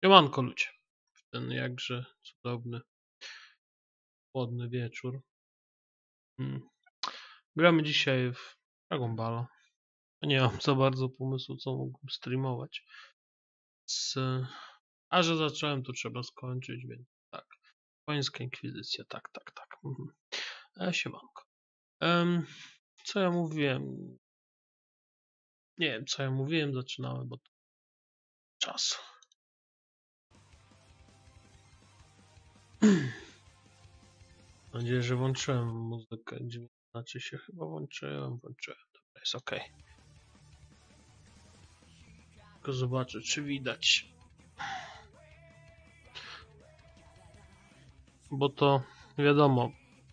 Siemanko ludzie, w ten jakże cudowny, chłodny wieczór. Gramy dzisiaj w Dragon Balla. Nie mam za bardzo pomysłu, co mógłbym streamować. A że zacząłem, to trzeba skończyć, więc tak. Pańska Inkwizycja, tak. Siemanko. Co ja mówiłem? Nie wiem, co ja mówiłem, zaczynałem, bo to czas. Mam nadzieję, że włączyłem muzykę. Znaczy się chyba włączyłem. Dobra, jest ok. Tylko zobaczę, czy widać. Bo to wiadomo.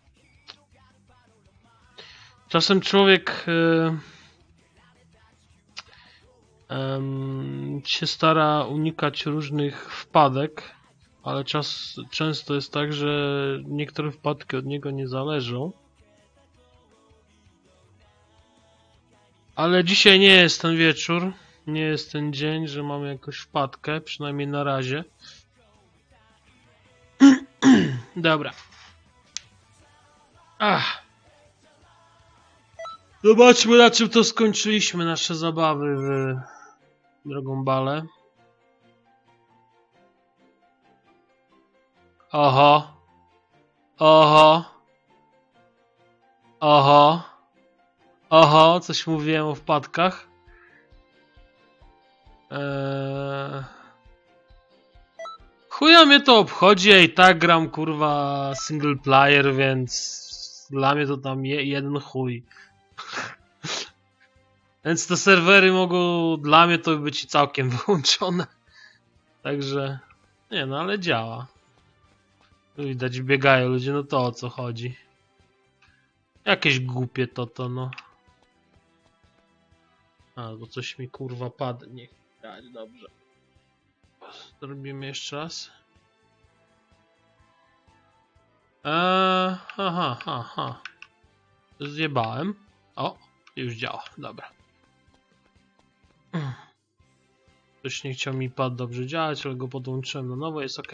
Czasem człowiek się stara unikać różnych wpadek, ale często jest tak, że niektóre wpadki od niego nie zależą. Ale dzisiaj nie jest ten wieczór, nie jest ten dzień, że mamy jakąś wpadkę, przynajmniej na razie. Dobra. Zobaczmy, na czym to skończyliśmy nasze zabawy w Dragon Ballę. Oho, coś mówiłem o wpadkach. Chuja mnie to obchodzi, ja i tak gram kurwa single player, więc dla mnie to tam jeden chuj. Więc te serwery mogą dla mnie to być całkiem wyłączone. Także nie no, ale działa. Widać, biegają ludzie, no to o co chodzi. Jakieś głupie to no. Bo coś mi kurwa padnie. Dobrze. Zrobimy jeszcze raz. Zjebałem. O, już działa, dobra. Ktoś nie chciał mi pad dobrze działać, ale go podłączyłem na nowo, jest ok.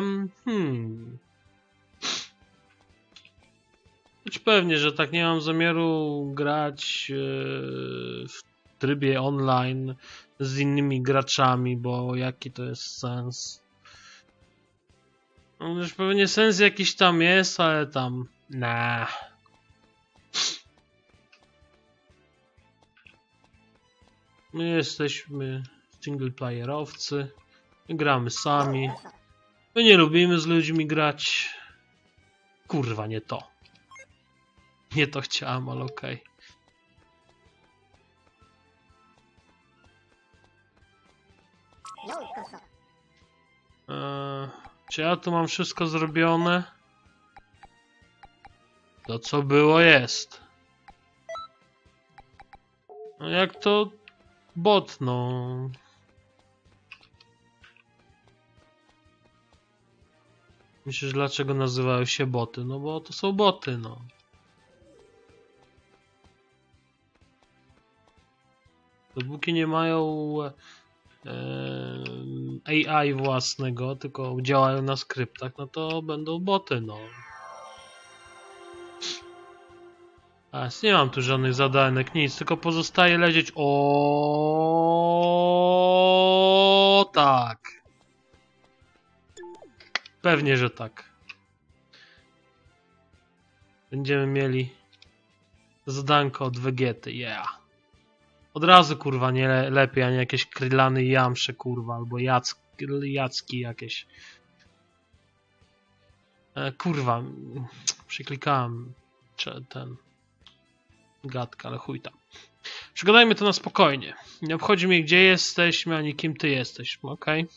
Choć pewnie, że tak nie mam zamiaru grać w trybie online z innymi graczami, bo jaki to jest sens? No już pewnie sens jakiś tam jest, ale tam My jesteśmy singleplayerowcy, my gramy sami, my nie lubimy z ludźmi grać. Kurwa, nie to. Nie to chciałem, ale okej. Czy ja tu mam wszystko zrobione? To co było jest. No jak to bot, no. Myślisz, dlaczego nazywają się boty? No bo to są boty, no. Dopóki nie mają AI własnego, tylko działają na skryptach, no to będą boty, no. Nie mam tu żadnych zadanek, nic, tylko pozostaje lecieć. O, tak. Pewnie, że tak. Będziemy mieli zadanko od Vegety, Od razu, kurwa, nie lepiej, a nie jakieś krylany jamsze, kurwa, albo jacki jakieś. Kurwa, przyklikałem ten gadka, ale chuj tam. Przegadajmy to na spokojnie. Nie obchodzi mnie, gdzie jesteśmy, ani kim ty jesteś, okej?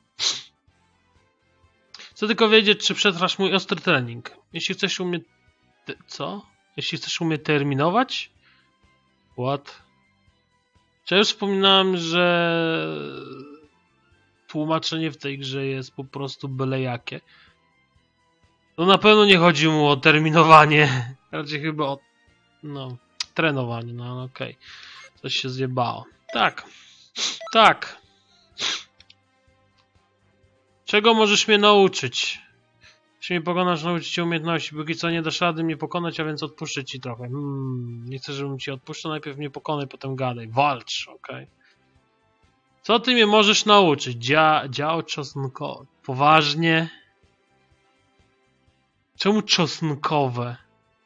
Chcę tylko wiedzieć, czy przetrwasz mój ostry trening. Jeśli chcesz umie... Co? Jeśli chcesz umie terminować? What? Czy ja już wspominałem, że tłumaczenie w tej grze jest po prostu byle jakie. No na pewno nie chodzi mu o terminowanie. Raczej chyba o... no... trenowanie, no ale okej. Coś się zjebało. Tak. Czego możesz mnie nauczyć? Jeśli mnie pokonasz, nauczyć cię umiejętności. Póki co nie dasz rady mnie pokonać, a więc odpuszczę ci trochę. Nie chcę, żebym ci odpuszczał. Najpierw mnie pokonaj, potem gadaj. Walcz, okej. Co ty mnie możesz nauczyć? Dział czosnkowy. Poważnie? Czemu czosnkowe?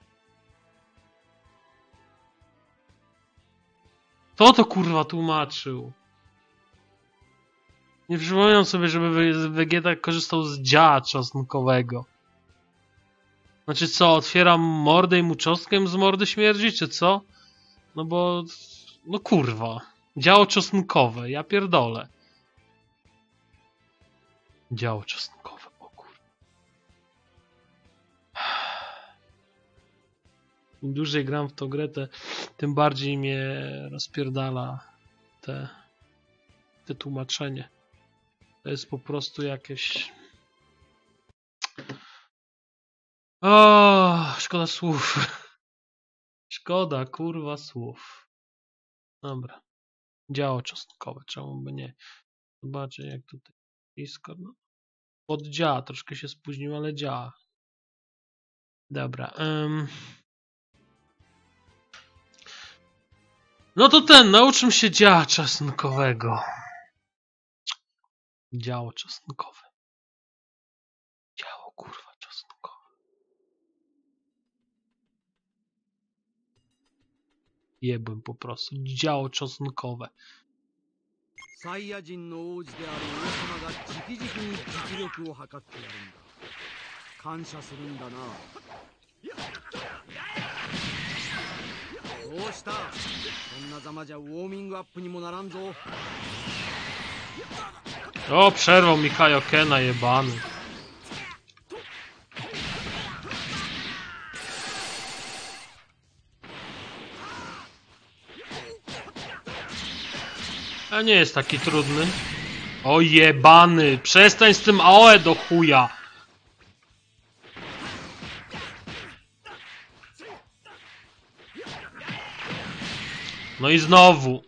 Kto to kurwa tłumaczył? Nie przypominam sobie, żeby Vegeta korzystał z działa czosnkowego. Znaczy co, otwieram mordę i mu czosnkiem z mordy śmierdzi, czy co? No bo... No kurwa. Działo czosnkowe, ja pierdolę. Działo czosnkowe, o kurwa. Im dłużej gram w tą grę, tym bardziej mnie rozpierdala te tłumaczenie. To jest po prostu jakieś... O, szkoda słów. Szkoda, kurwa, słów. Dobra. Działo czosnkowe, czemu by nie? Zobaczę, jak tutaj Discord. No. Poddziała, troszkę się spóźnił, ale działa. Dobra. No to nauczmy się działa czosnkowego. Działo czosnkowe. Działo, kurwa, czosnkowe. Jebłem po prostu. Działo czosnkowe. サイヤ人の王子である王様が直々に実力を測ってやるんだ。感謝するんだな。どうした？こんなざまじゃウォーミングアップにもならんぞ。 O, przerwał mi Kaiokena jebany. A nie jest taki trudny. O jebany! Przestań z tym AOE do chuja! No i znowu.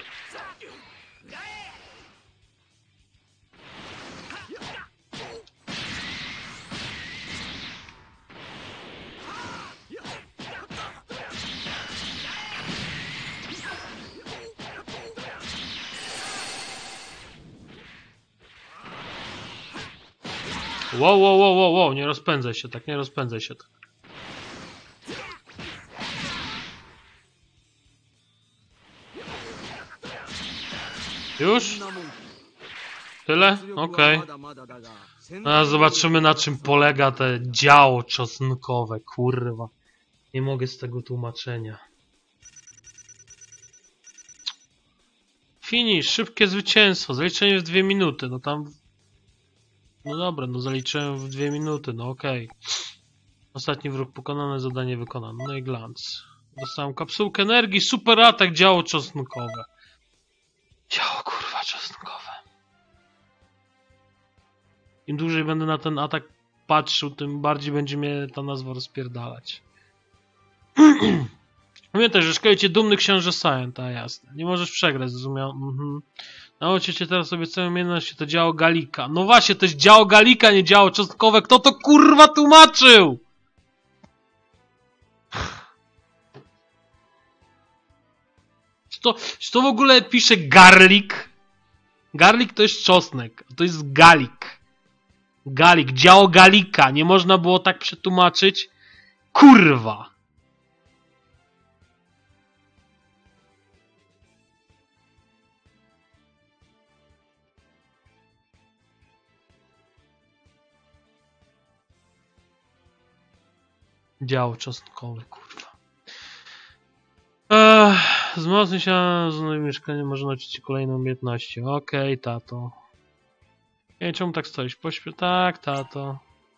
Wow, nie rozpędzaj się tak, nie rozpędzaj się tak. Już? Tyle? Okej. A zobaczymy, na czym polega te działo czosnkowe, kurwa. Nie mogę z tego tłumaczenia. Finish, szybkie zwycięstwo, zaliczenie w 2 minuty, no tam... No dobra, no zaliczyłem w 2 minuty, no okej. Ostatni wróg pokonany, zadanie wykonane, no i glans. Dostałem kapsułkę energii, super atak, działo czosnkowe. Działo, kurwa, czosnkowe. Im dłużej będę na ten atak patrzył, tym bardziej będzie mnie ta nazwa rozpierdalać. Pamiętaj, że szkolicie dumny książę Saiyan, ta jasne. Nie możesz przegrać, zrozumiał? Nauczcie cię teraz sobie całą umiejętność, to działo Galika. No właśnie, to jest działo Galika, nie działo czosnkowe. Kto to kurwa tłumaczył? Czy to w ogóle pisze garlic? Garlic to jest czosnek, a to jest galik. Galik, działo Galika. Nie można było tak przetłumaczyć? Kurwa. Działo czosnkowe, kurwa. Wzmocnić się z nowym mieszkaniem, może nauczyć ci kolejne umiejętności. Okej, tato. Ej, czemu tak stoisz? Tak, tato.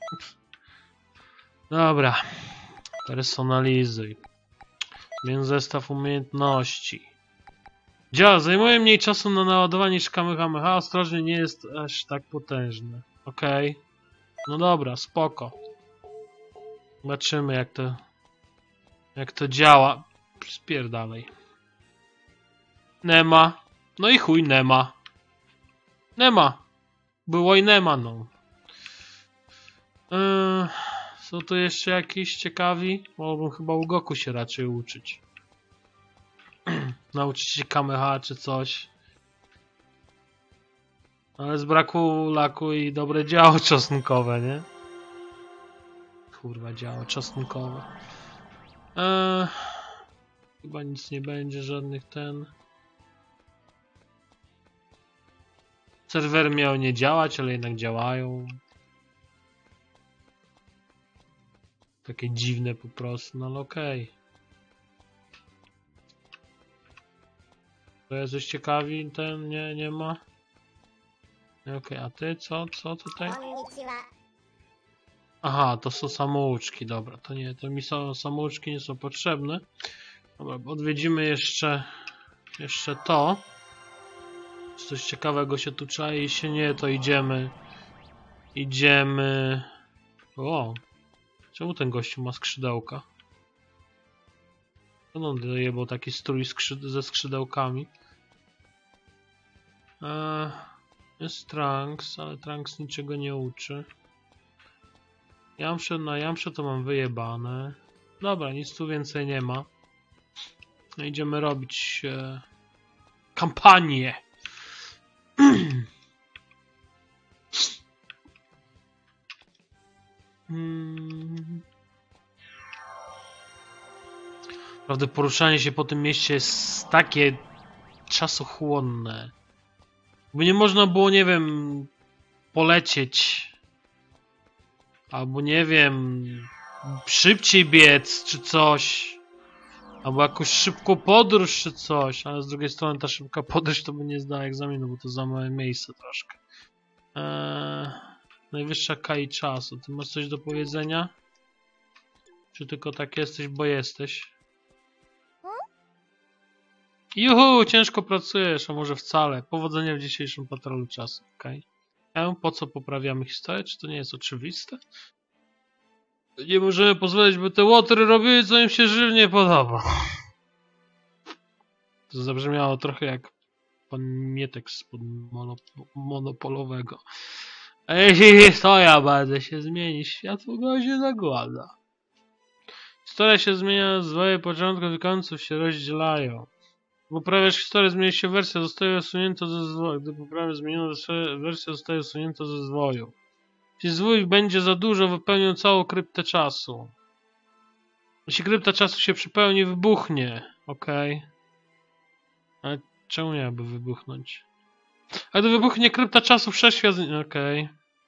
Dobra. Personalizuj. Zmień zestaw umiejętności. Działa, zajmuje mniej czasu na naładowanie niż Kamehameha. Ostrożnie, nie jest aż tak potężny. Okej. No dobra, spoko. Zobaczymy jak to działa. Spierdalej. Nema. No i chuj, nema. Nema. Było i nie ma, no. Są tu jeszcze jakieś ciekawi? Mogłbym chyba u Goku się raczej uczyć. Nauczyć się Kameha czy coś. Ale z braku laku i dobre działo czosnkowe, nie? Kurwa, działo czosnkowe. Chyba nic nie będzie, żadnych ten... Serwery miały nie działać, ale jednak działają. Takie dziwne po prostu, no ale okej. To jest coś ciekawi, ten nie ma. Okej, a ty co tutaj? Aha, to są samouczki, dobra, to nie, to mi samouczki nie są potrzebne. Dobra, odwiedzimy jeszcze to. Czy coś ciekawego się tu czai? Jeśli nie, to idziemy... O! Czemu ten gościu ma skrzydełka? No on dojebał taki strój ze skrzydełkami. Jest Trunks, ale Trunks niczego nie uczy. Na Jamsze to mam wyjebane. Dobra, nic tu więcej nie ma. No, idziemy robić kampanię. Prawda, poruszanie się po tym mieście jest takie czasochłonne. By nie można było, nie wiem, polecieć. Albo nie wiem, szybciej biec czy coś. Albo jakąś szybką podróż czy coś. Ale z drugiej strony ta szybka podróż to by nie zdała egzaminu, bo to za małe miejsce troszkę. Najwyższa KI czasu. Ty masz coś do powiedzenia? Czy tylko tak jesteś, bo jesteś? Juhu, ciężko pracujesz, a może wcale. Powodzenia w dzisiejszym patrolu czasu, okej? Po co poprawiamy historię? Czy to nie jest oczywiste? Nie możemy pozwolić, by te łotry robiły, co im się żywnie podoba. To zabrzmiało trochę jak pan Mietek spod monopolowego. Jeśli to ja będę się zmienić, światło go się zagłada. Historia się zmienia, zwoje początków i końców się rozdzielają. Gdy poprawiasz historię, zmieni się wersja, zostaje usunięta ze zwoju. Gdy poprawiasz zmienioną wersję, zostaje usunięta ze zwoju. Jeśli zwój będzie za dużo, wypełnią całą kryptę czasu. Jeśli krypta czasu się przypełni, wybuchnie. Okej. Ale czemu miałaby wybuchnąć? A gdy wybuchnie krypta czasu, wszechświat... Okej.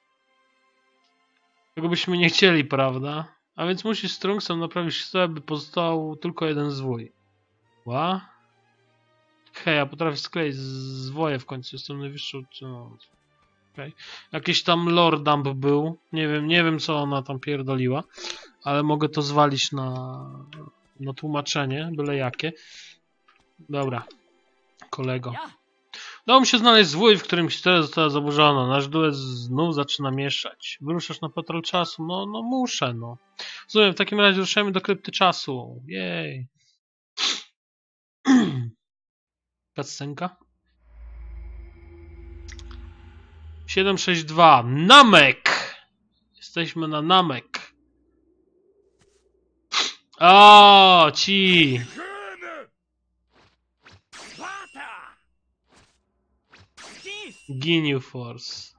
Tego byśmy nie chcieli, prawda? A więc musisz z Trunksem naprawić historię, by pozostał tylko jeden zwój. Ła? Hej, ja potrafię skleić zwoje w końcu, jestem najwyższą... No. Okay. Jakiś tam lore dump był. Nie wiem co ona tam pierdoliła. Ale mogę to zwalić na tłumaczenie, byle jakie. Dobra, kolego. Udało mi się znaleźć zwój, w którym historia została zaburzona. Nasz duet znów zaczyna mieszać. Wyruszasz na patrol czasu? No muszę, no. Rozumiem, w takim razie ruszamy do krypty czasu. Jej. Cutscenka? 762. Namek! Jesteśmy na Namek. O, ci! Ginyu Force.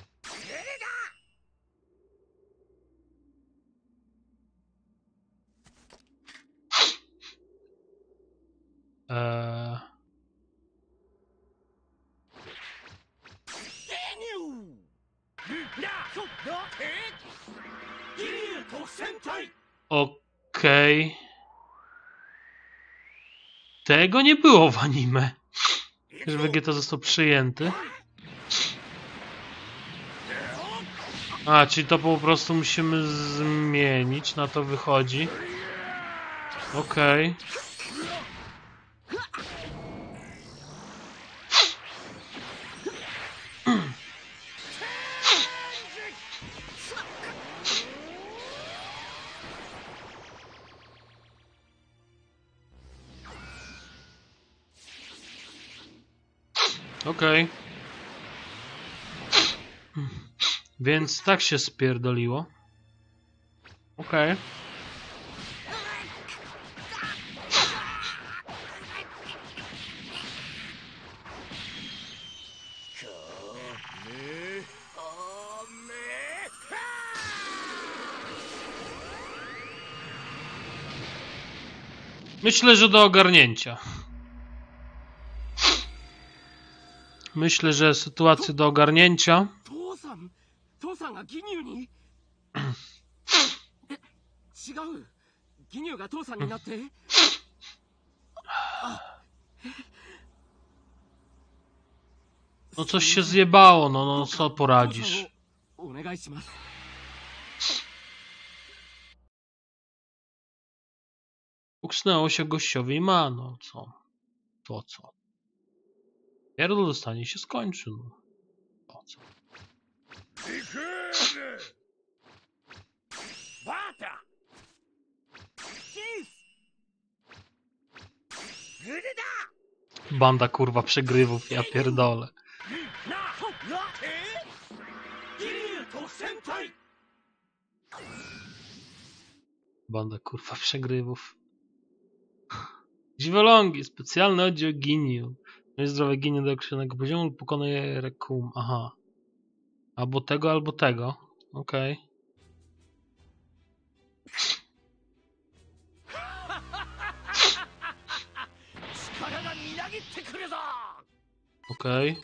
Okej. Tego nie było w anime. Że Vegeta został przyjęty. A, czyli to po prostu musimy zmienić, na to wychodzi. Okej. Okej. Więc tak się spierdoliło. Okej. Myślę, że do ogarnięcia. Myślę, że sytuację do ogarnięcia. 父さんが義乳に違う義乳が父さんになって No coś się zjebało, no co poradzisz. お願いします Uksnęło się gościowi i ma, no co? To co? Pierdol dostanie się skończy, no. To co? Banda kurwa przegrywów, ja pierdolę. Banda kurwa przegrywów. Dziwolągi, specjalny oddział Giniu. No i zdrowe ginie do określonego poziomu lub pokonuje rekum. Aha. Albo tego, albo tego. Okej. Okej.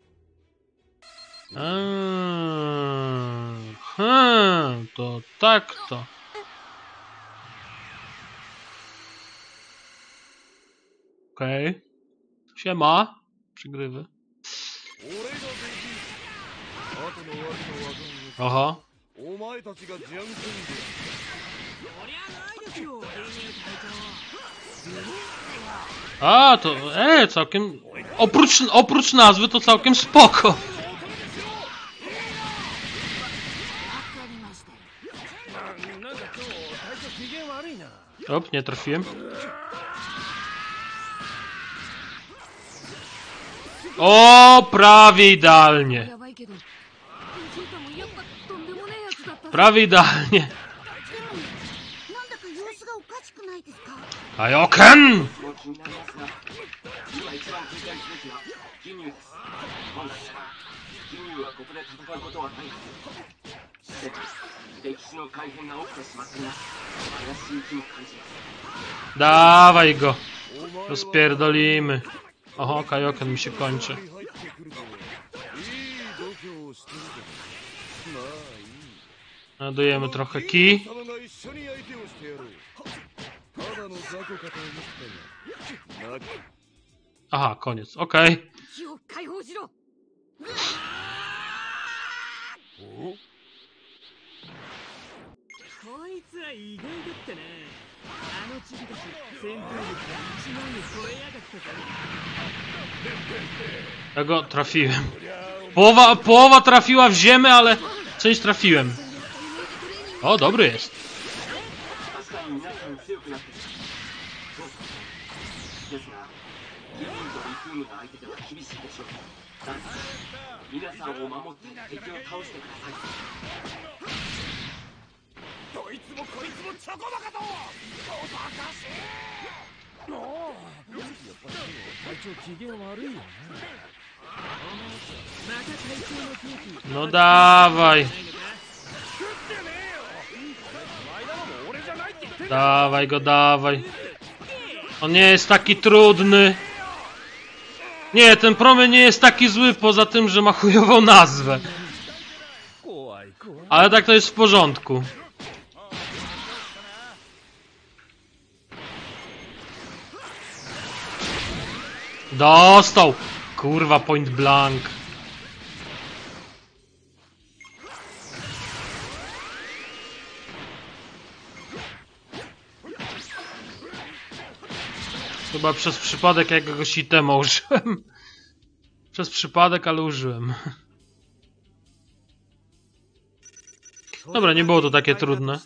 To tak to. Okej. Siema. Przygrywy. Aha. A, to całkiem... Oprócz nazwy to całkiem spoko. Op, nie trafiłem. O, prawie idealnie. Prawie idealnie. Kaioken! Dawaj go. Rozpierdolimy. Oho, Kaioken mi się kończy. Nadajemy trochę ki. Aha, koniec, okej. Ja go trafiłem. Połowa trafiła w ziemię, ale część trafiłem. O, dobry jest. No dawaj. Dawaj go, dawaj. On nie jest taki trudny. Nie, ten promień nie jest taki zły, poza tym, że ma chujową nazwę. Ale tak to jest w porządku. Dostał! Kurwa, point blank. Chyba przez przypadek jakiegoś itema użyłem. Przez przypadek, ale użyłem. Dobra, nie było to takie trudne.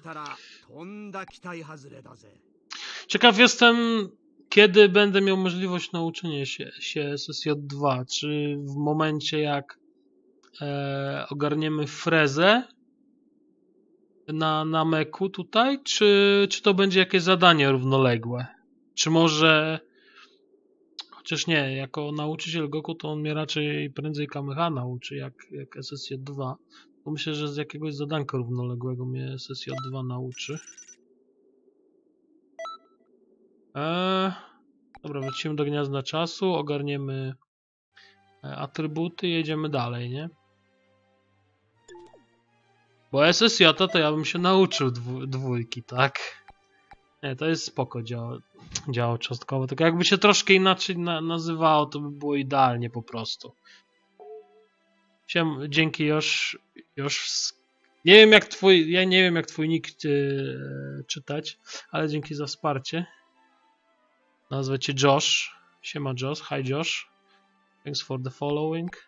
Ciekaw jestem, kiedy będę miał możliwość nauczenia się SSJ2. Czy w momencie jak ogarniemy frezę na Nameku tutaj, czy to będzie jakieś zadanie równoległe? Czy może... Chociaż nie, jako nauczyciel Goku to on mnie raczej prędzej Kameha nauczy, jak SSJ2. Bo myślę, że z jakiegoś zadanka równoległego mnie SSJ2 nauczy. Dobra, wrócimy do gniazda czasu, ogarniemy atrybuty i jedziemy dalej, nie? Bo SSJ to ja bym się nauczył dwójki, tak? Nie, to jest spoko działo cząstkowo, tylko jakby się troszkę inaczej nazywało, to by było idealnie po prostu. Dzięki Josh. Nie wiem jak ja nie wiem jak twój nick czytać, ale dzięki za wsparcie. Nazwę cię Josh. Siema Josh, hi Josh. Thanks for the following.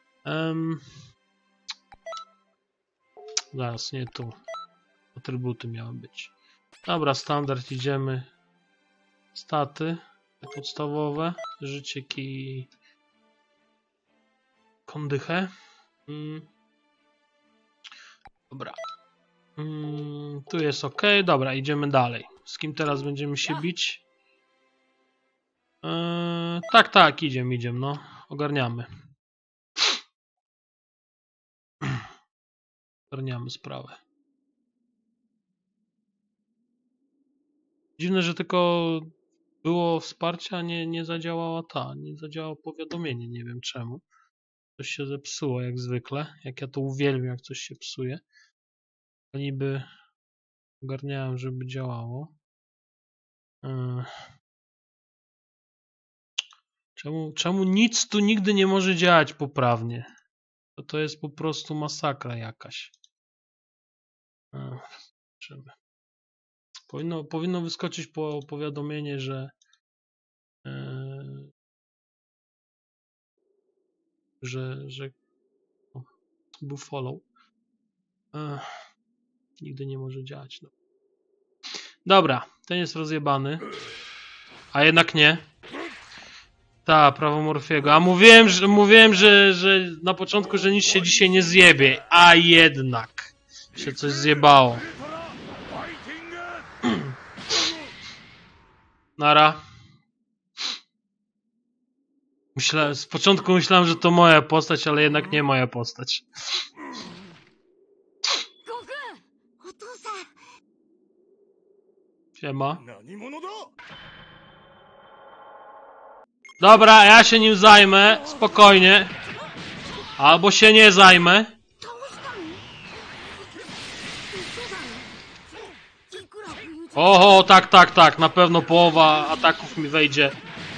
Zaraz, nie tu. Atrybuty miały być. Dobra, standard idziemy. Staty podstawowe. Życie i kondychę. Dobra. Tu jest ok. Dobra, idziemy dalej. Z kim teraz będziemy się bić? Tak, idziemy, no. Ogarniamy. Ogarniamy sprawę. Dziwne, że tylko było wsparcie, a nie zadziałała nie zadziałało powiadomienie, nie wiem czemu. Coś się zepsuło jak zwykle, jak ja to uwielbiam, jak coś się psuje. To niby ogarniałem, żeby działało. Czemu nic tu nigdy nie może działać poprawnie? To jest po prostu masakra jakaś. Powinno wyskoczyć powiadomienie, że był follow. Nigdy nie może działać. No. Dobra, ten jest rozjebany. A jednak nie. Ta, prawo Morfiego. A mówiłem, że na początku, że nic się dzisiaj nie zjebie. A jednak się coś zjebało. Nara. Z początku myślałem, że to moja postać, ale jednak nie moja postać. Siema. Dobra, ja się nim zajmę. Spokojnie. Albo się nie zajmę. Oho, tak. Na pewno połowa ataków mi wejdzie.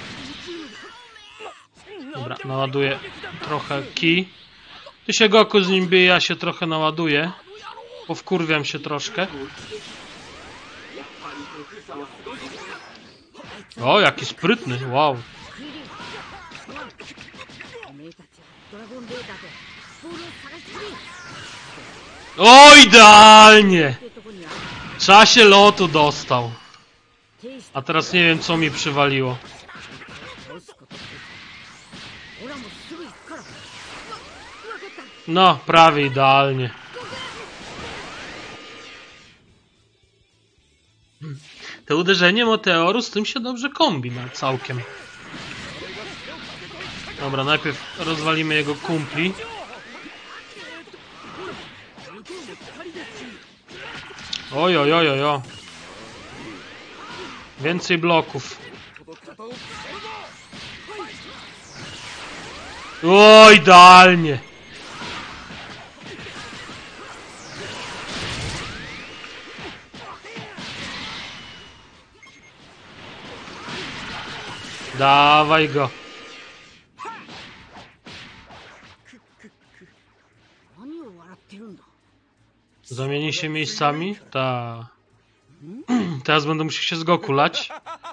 Dobra, naładuję trochę ki. Ty się Goku z nim bije, ja się trochę naładuję. Powkurwiam się troszkę. O, jaki sprytny, wow. O, idealnie! W czasie lotu dostał. A teraz nie wiem, co mi przywaliło. No, prawie idealnie. To uderzenie meteoru z tym się dobrze kombina całkiem. Dobra, najpierw rozwalimy jego kumpli. Ojo. Więcej bloków. O, idealnie. Dawaj go. Zamieni się miejscami? Ta. Teraz będę musiał się z Goku lać.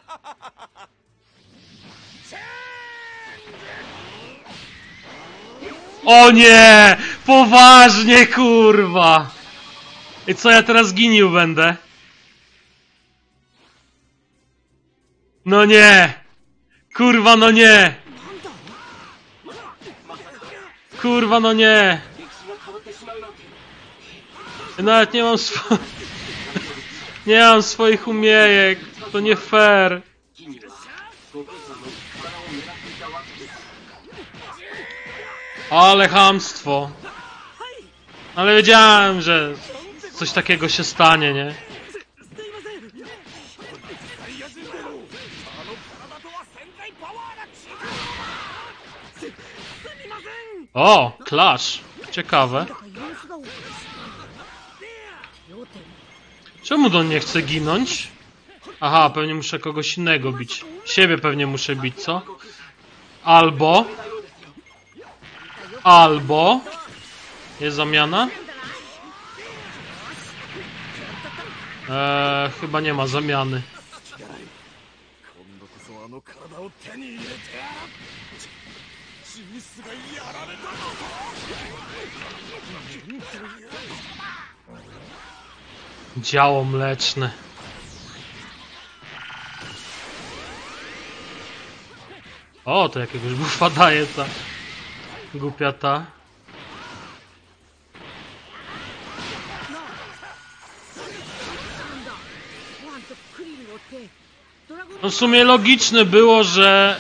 O nie! Poważnie, kurwa! I co, ja teraz ginił będę? No nie! Kurwa, no nie! Kurwa, no nie! Ja nawet nie mam nie mam swoich umiejek. To nie fair. Ale chamstwo. Ale wiedziałem, że coś takiego się stanie, nie? O, Clash. Ciekawe. Czemu on nie chce ginąć? Aha, pewnie muszę kogoś innego bić. Siebie pewnie muszę bić, co? Albo... Jest zamiana? Chyba nie ma zamiany. Działo mleczne. O, to jakiegoś buffa daje ta głupia ta. No w sumie logiczne było, że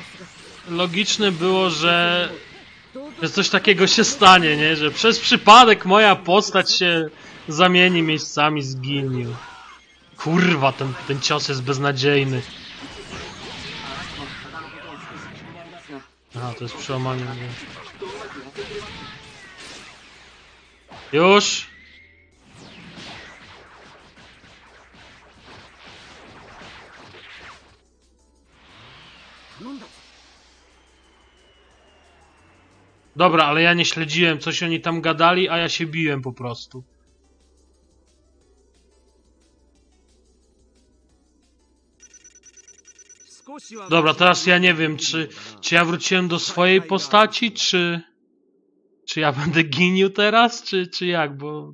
coś takiego się stanie, nie? Że przez przypadek moja postać się zamieni miejscami z Ginyu. Kurwa, ten cios jest beznadziejny. Aha, to jest przełamanie. Już? Dobra, ale ja nie śledziłem, coś oni tam gadali, a ja się biłem po prostu. Dobra, teraz ja nie wiem, czy ja wróciłem do swojej postaci, czy ja będę Ginyu teraz, czy jak, bo...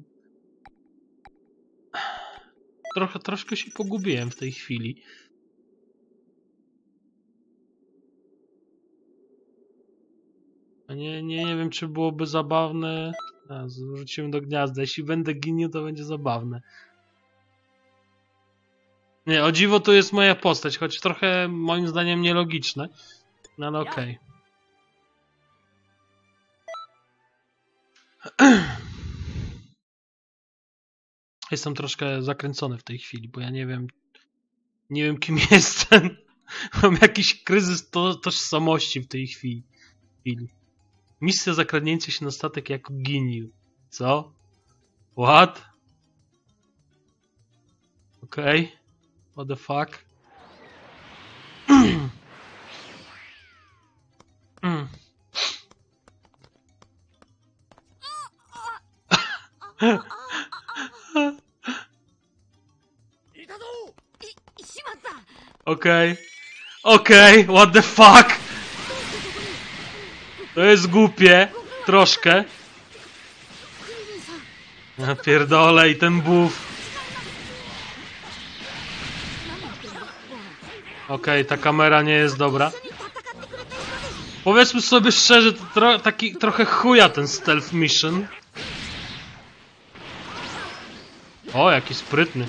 Troszkę się pogubiłem w tej chwili. Nie wiem, czy byłoby zabawne... Wróciłem do gniazda. Jeśli będę Ginyu, to będzie zabawne. Nie, o dziwo to jest moja postać, choć trochę moim zdaniem nielogiczne. No ale okej. Jestem troszkę zakręcony w tej chwili, bo ja nie wiem kim jestem. Mam jakiś kryzys tożsamości w tej chwili. Misja zakradnięcia się na statek jako Ginyu. Co? What? Okej. What the fuck? Okej, what the fuck? To jest głupie. Troszkę. Ja pierdolę i ten buff. Okej, ta kamera nie jest dobra. Powiedzmy sobie szczerze, to taki trochę chuja ten stealth mission. O, jaki sprytny.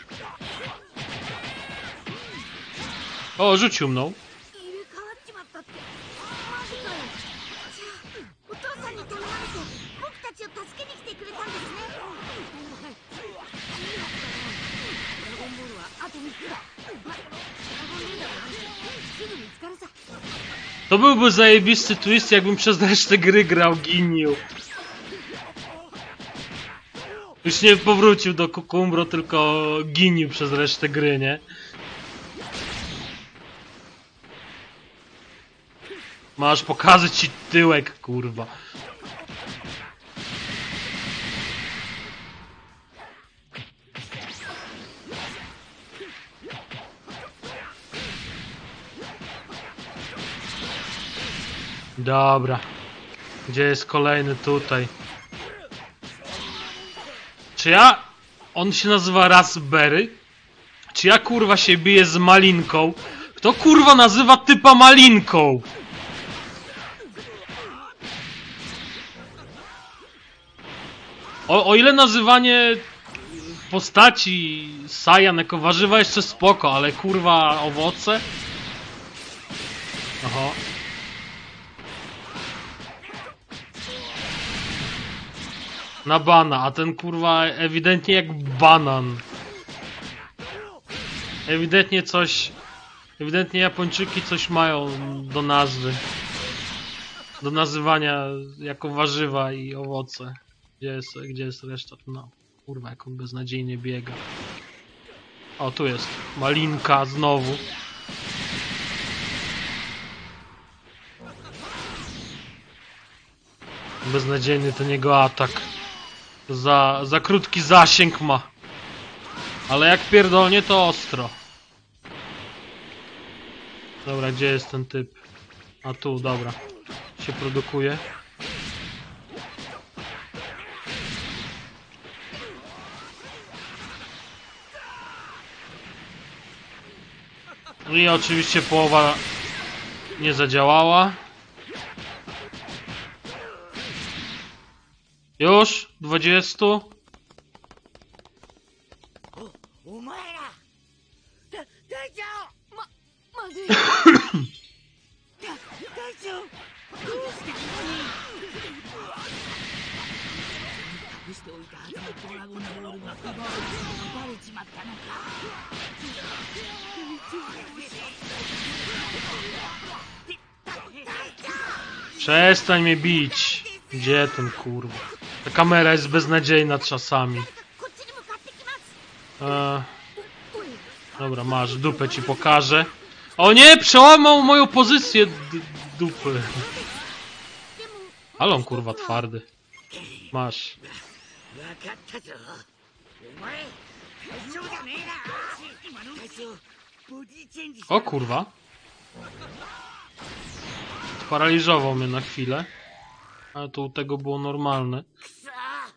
O, rzucił mną. To byłby zajebisty twist, jakbym przez resztę gry grał Ginyu. Już nie powrócił do Kukumbro, tylko Ginyu przez resztę gry, nie? Masz pokazać ci tyłek, kurwa. Dobra. Gdzie jest kolejny tutaj? Czy ja... On się nazywa Raspberry? Czy ja kurwa się biję z Malinką? Kto kurwa nazywa typa Malinką? O ile nazywanie postaci Saiyan jako warzywa jeszcze spoko, ale kurwa owoce? Oho. Na bana, a ten kurwa ewidentnie jak banan. Ewidentnie coś... Ewidentnie Japończyki coś mają do nazwy. Do nazywania jako warzywa i owoce. Gdzie jest reszta? No, kurwa, jak on beznadziejnie biega. O, tu jest. Malinka znowu. Beznadziejny ten jego atak. Za krótki zasięg ma. Ale jak pierdolnie, to ostro. Dobra, gdzie jest ten typ? A tu, dobra. Się produkuje. No i oczywiście połowa nie zadziałała. Już? 20? お前ら隊長まずい隊長どうしてここに隠しておいたはずのドラゴンボールが奪われバレちまったのか Przestań mnie bić. Gdzie ten kurwa? Ta kamera jest beznadziejna czasami. Dobra, masz, dupę ci pokażę. O nie, przełamał moją pozycję dupy. Ale on kurwa twardy. Masz. 分かったぞお前隊長じゃねえな隊長ボディチェンジ O kurwa. Sparaliżował mnie na chwilę. Ale to u tego było normalne. くそ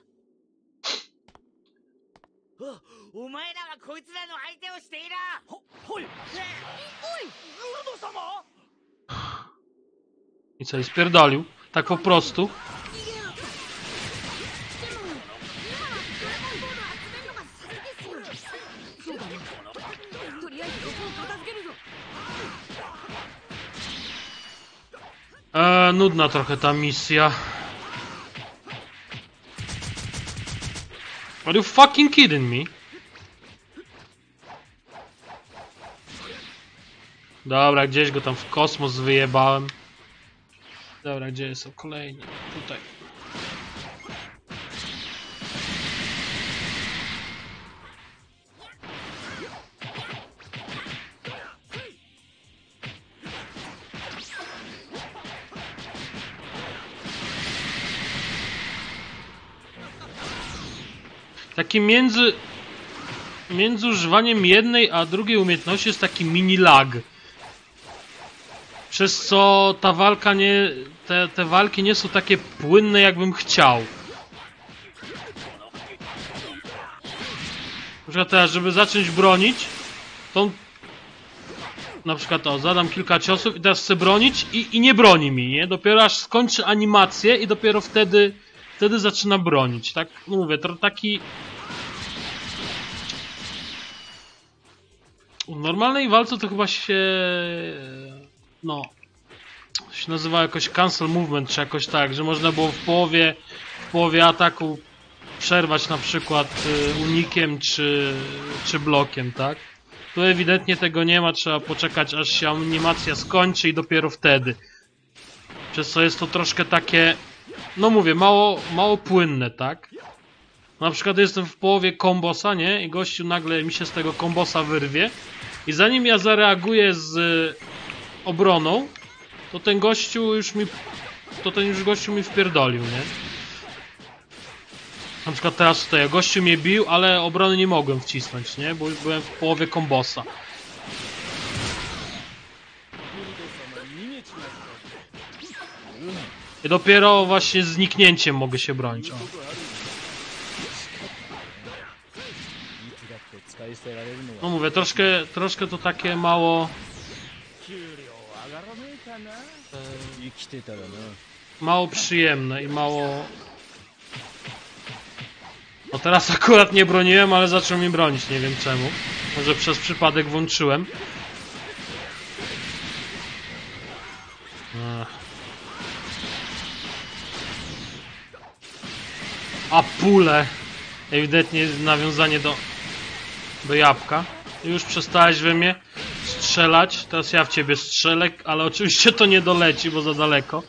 お前らはこいつらの相手をしていらはいおいルルド様 I co, i spierdolił? Tak po prostu. Nudna trochę ta misja. Are you fucking kidding me? Dobra, gdzieś go tam w kosmos wyjebałem. Dobra, gdzie są kolejni? Tutaj. Taki między używaniem jednej a drugiej umiejętności jest taki mini lag. Przez co ta walka nie... Te walki nie są takie płynne, jakbym chciał. Na przykład teraz, żeby zacząć bronić, to na przykład zadam kilka ciosów i teraz chcę bronić i nie broni mi, nie? Dopiero aż skończy animację i dopiero wtedy zaczyna bronić. Tak, no mówię, to taki... W normalnej walce to chyba się... No... się nazywa jakoś cancel movement, czy jakoś tak, że można było w połowie ataku przerwać na przykład unikiem czy blokiem, tak? Tu ewidentnie tego nie ma, trzeba poczekać aż się animacja skończy i dopiero wtedy. Przez co jest to troszkę takie, no mówię, mało płynne, tak? Na przykład jestem w połowie kombosa, nie? I gościu nagle mi się z tego kombosa wyrwie i zanim ja zareaguję z obroną, to ten gościu już mi wpierdolił, nie? Na przykład teraz tutaj gościu mnie bił, ale obrony nie mogłem wcisnąć, nie? Bo byłem w połowie kombosa. I dopiero właśnie zniknięciem mogę się bronić. O. No mówię, troszkę to takie mało przyjemne i mało No teraz akurat nie broniłem, ale zaczął mnie bronić, nie wiem czemu. Może przez przypadek włączyłem. A pule! Ewidentnie nawiązanie do jabłka. Już przestałeś we mnie strzelać. Teraz ja w ciebie strzelę, ale oczywiście to nie doleci, bo za daleko.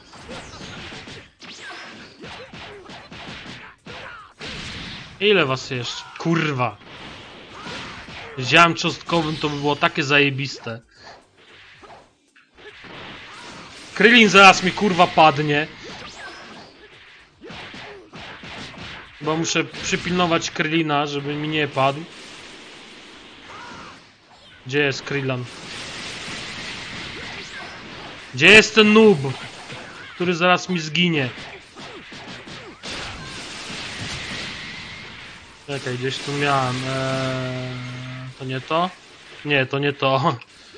Ile was jeszcze? Kurwa! Ziarnem czosnkowym to by było takie zajebiste. Krillin zaraz mi kurwa padnie. Bo muszę przypilnować Krillina, żeby mi nie padł. Gdzie jest Krillin? Gdzie jest ten noob, który zaraz mi zginie? Czekaj, gdzieś tu miałem. To nie to? Nie, to nie to.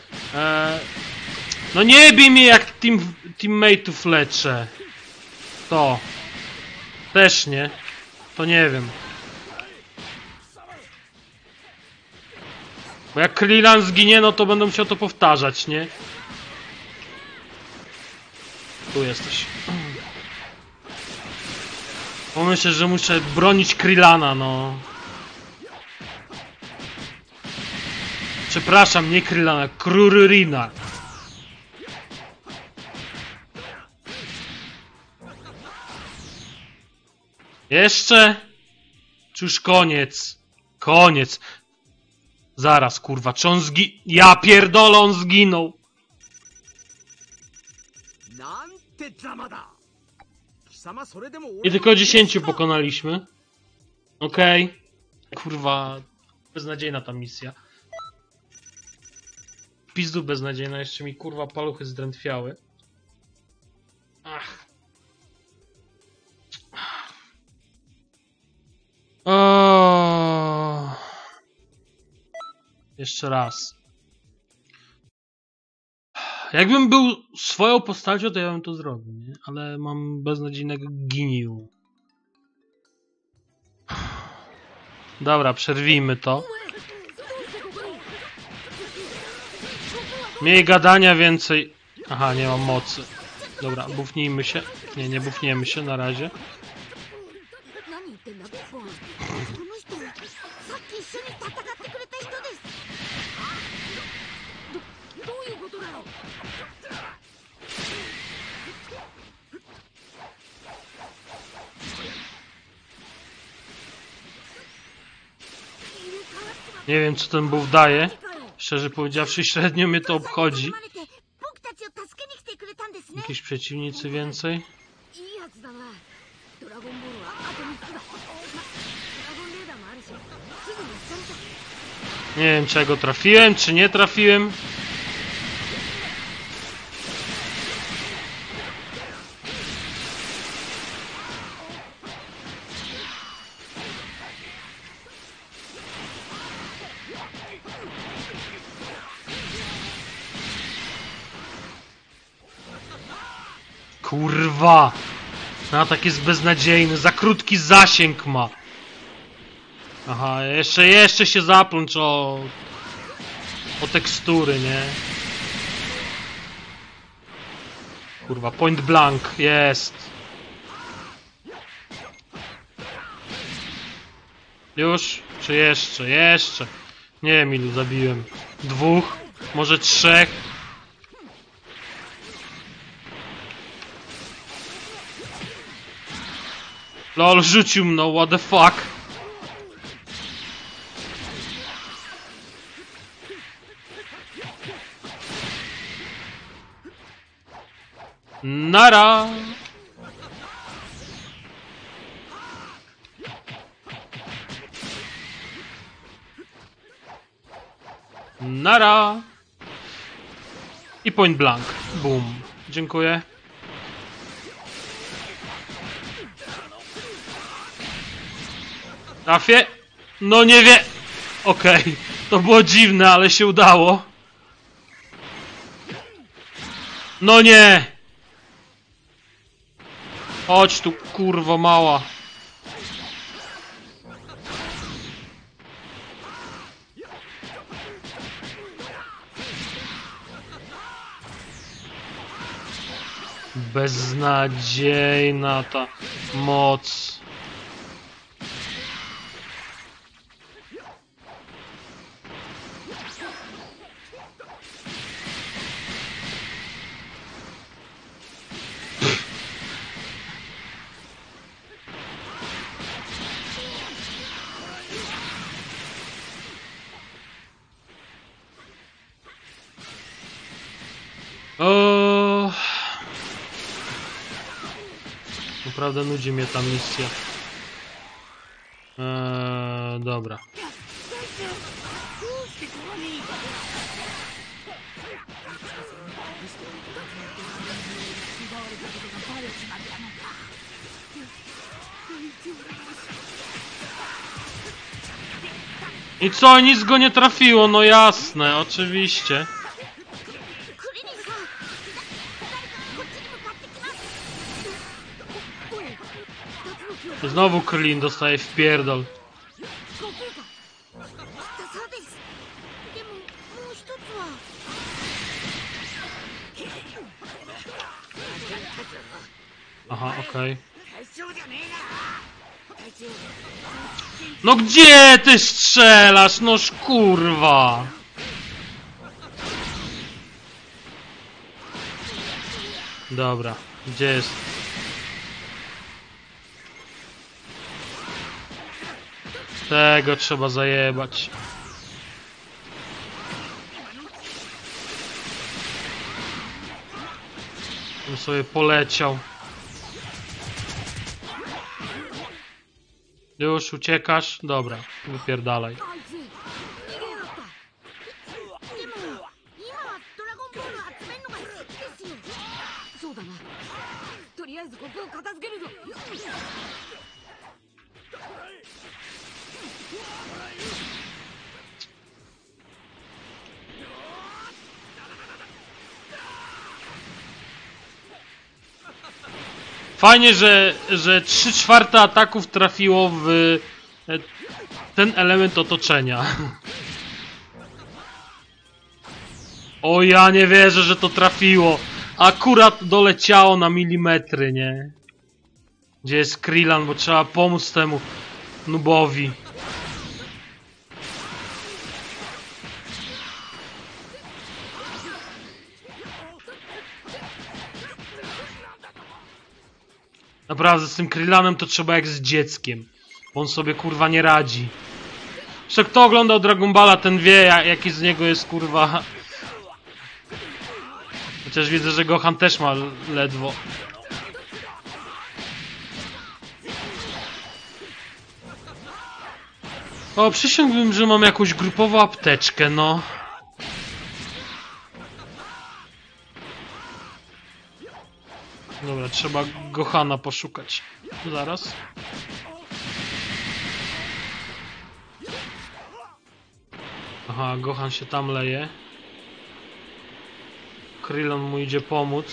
No nie bij mnie jak teammate'ów leczę. To. Też nie. To nie wiem. Bo jak Krillin zginie, no to będę musiał to powtarzać, nie? Tu jesteś. Pomyślę, że muszę bronić Krillana, no. Przepraszam, nie Krillana, Krurina. Jeszcze? Czy już koniec? Koniec. Zaraz, kurwa, czy on Ja pierdolę, on zginął. I tylko 10 pokonaliśmy. Okej. Kurwa, beznadziejna ta misja. Pizdu beznadziejna, jeszcze mi kurwa paluchy zdrętwiały. Ach. O. Jeszcze raz. Jakbym był swoją postacią, to ja bym to zrobił, nie? Ale mam beznadziejnego giniu. Dobra, przerwijmy to. Mniej gadania, więcej... Aha, nie mam mocy. Dobra, bufnijmy się. Nie, nie bufniemy się na razie. Nie wiem, co ten buff daje. Szczerze powiedziawszy, średnio mnie to obchodzi. Jakieś przeciwnicy więcej? Nie wiem, czego trafiłem, czy nie trafiłem. Kurwa! Ten atak jest beznadziejny, za krótki zasięg ma. Aha, jeszcze się zaplącz o tekstury, nie? Kurwa, point blank, jest. Już? Czy jeszcze? Jeszcze. Nie wiem, ilu zabiłem. 2? Może 3? Lol, rzucił mną, what the fuck? Nara! Nara! I point blank. Boom. Dziękuję. Trafię? No nie wie... Okej. To było dziwne, ale się udało. No nie! Chodź tu, kurwo mała. Beznadziejna ta moc. O. Naprawdę nudzi mnie ta misja. Dobra. どうしてここに奪われたことがバレちまったのか。 I co? Nic go nie trafiło, no jasne, oczywiście. クリリンさん、誰かこっちに向かってきます。おい、2つの木を Znowu Krillin dostaje w pierdol. 悟空か。だそうです。でももう一つは。 Aha, okej. 大将じゃねえな。大将。 No gdzie ty strzelasz? Noż kurwa. Dobra, gdzie jest? Tego trzeba zajebać. On sobie poleciał. Już uciekasz? Dobra, wypierdalaj. あいつ逃げやがった。でも今はドラゴンボール集めるのが好きですよ。そうだな。とりあえずここを片付けるぞ。 Fajnie, że 3/4 ataków trafiło w ten element otoczenia. O, ja nie wierzę, że to trafiło. Akurat doleciało na milimetry, nie? Gdzie jest Krillan, bo trzeba pomóc temu nubowi. Naprawdę, z tym Krillanem to trzeba jak z dzieckiem. On sobie kurwa nie radzi. Jeszcze kto oglądał Dragon Balla, ten wie jaki z niego jest kurwa. Chociaż widzę, że Gohan też ma ledwo. O, przysiągłbym, że mam jakąś grupową apteczkę, no. Dobra, trzeba Gohana poszukać. Zaraz. Aha, Gohan się tam leje. Krillon mu idzie pomóc.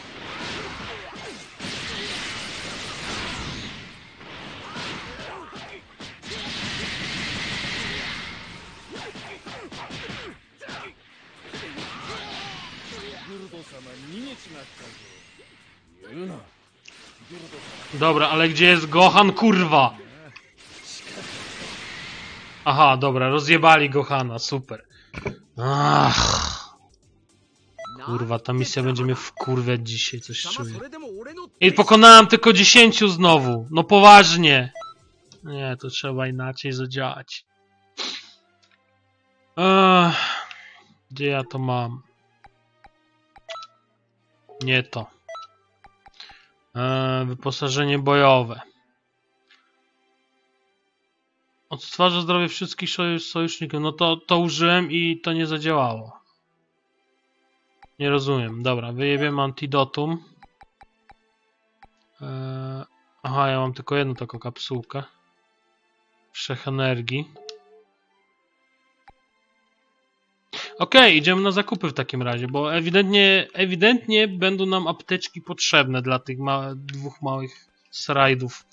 Dobra, ale gdzie jest Gohan, kurwa? Aha, dobra, rozjebali Gohana, super. Ach. Kurwa, ta misja będzie mnie wkurwiać dzisiaj, coś czuję. I pokonałem tylko 10 znowu. No poważnie. Nie, to trzeba inaczej zadziałać. Gdzie ja to mam? Nie to. Wyposażenie bojowe. Odtwarza zdrowie wszystkich sojuszników. No to użyłem i to nie zadziałało. Nie rozumiem. Dobra, wyjebiemy antidotum. Aha, ja mam tylko jedną taką kapsułkę. Wszechenergii. Okej, idziemy na zakupy w takim razie, bo ewidentnie będą nam apteczki potrzebne dla tych dwóch małych srajdów.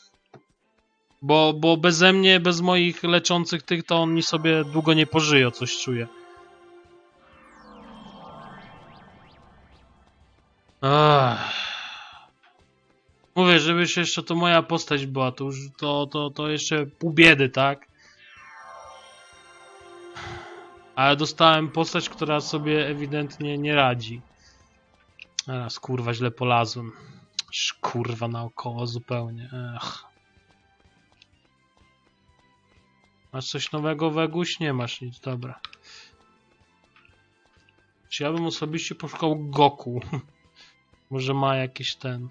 Bo beze mnie, bez moich leczących tych, to oni sobie długo nie pożyją, coś czuję. Ach. Mówię, żebyś jeszcze to moja postać była, to już to jeszcze pół biedy, tak? Ale dostałem postać, która sobie ewidentnie nie radzi. Teraz kurwa źle polazłem. Kurwa naokoło zupełnie. Ech. Masz coś nowego, Weguś? Nie masz nic, dobra. Czy ja bym osobiście poszukał Goku? Może ma jakiś ten...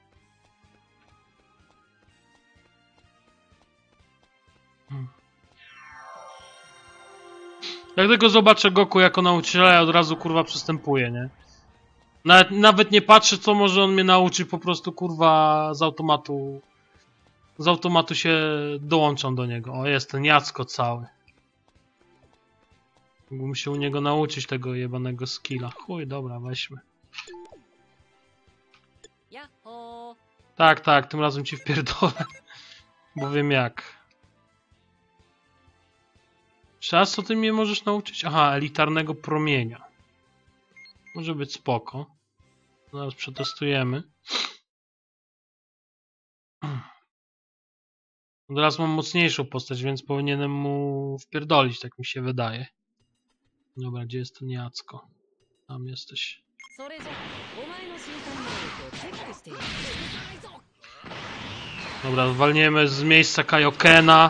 Jak tylko zobaczę Goku jako nauczyciela, ja od razu kurwa przystępuję, nie? Nawet nie patrzę, co może on mnie nauczy, po prostu kurwa z automatu się dołączam do niego. O, jest ten Jacko cały. Mógłbym się u niego nauczyć tego jebanego skilla. Chuj, dobra, weźmy. Tak, tak, tym razem ci wpierdolę. Bo wiem jak. Czas, co ty mnie możesz nauczyć? Aha, elitarnego promienia. Może być spoko. Zaraz przetestujemy. Teraz mam mocniejszą postać, więc powinienem mu wpierdolić, tak mi się wydaje. Dobra, gdzie jest ten Jacko? Tam jesteś. Dobra, walniemy z miejsca Kaiokena.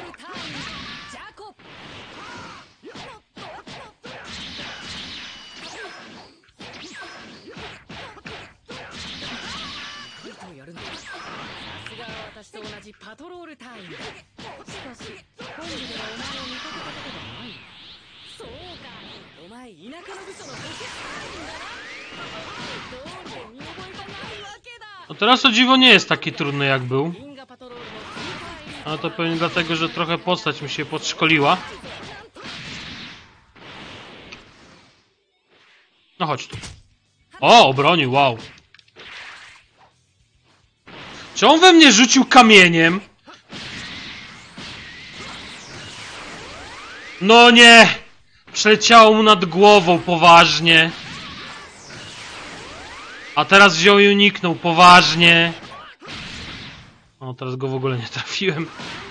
No teraz o dziwo nie jest taki trudny jak był. Ale to pewnie dlatego, że trochę postać mi się podszkoliła. No chodź tu. O, obronił, wow. Czy on we mnie rzucił kamieniem? No nie! Przeleciało mu nad głową, poważnie. A teraz wziął i uniknął, poważnie. O, teraz go w ogóle nie trafiłem.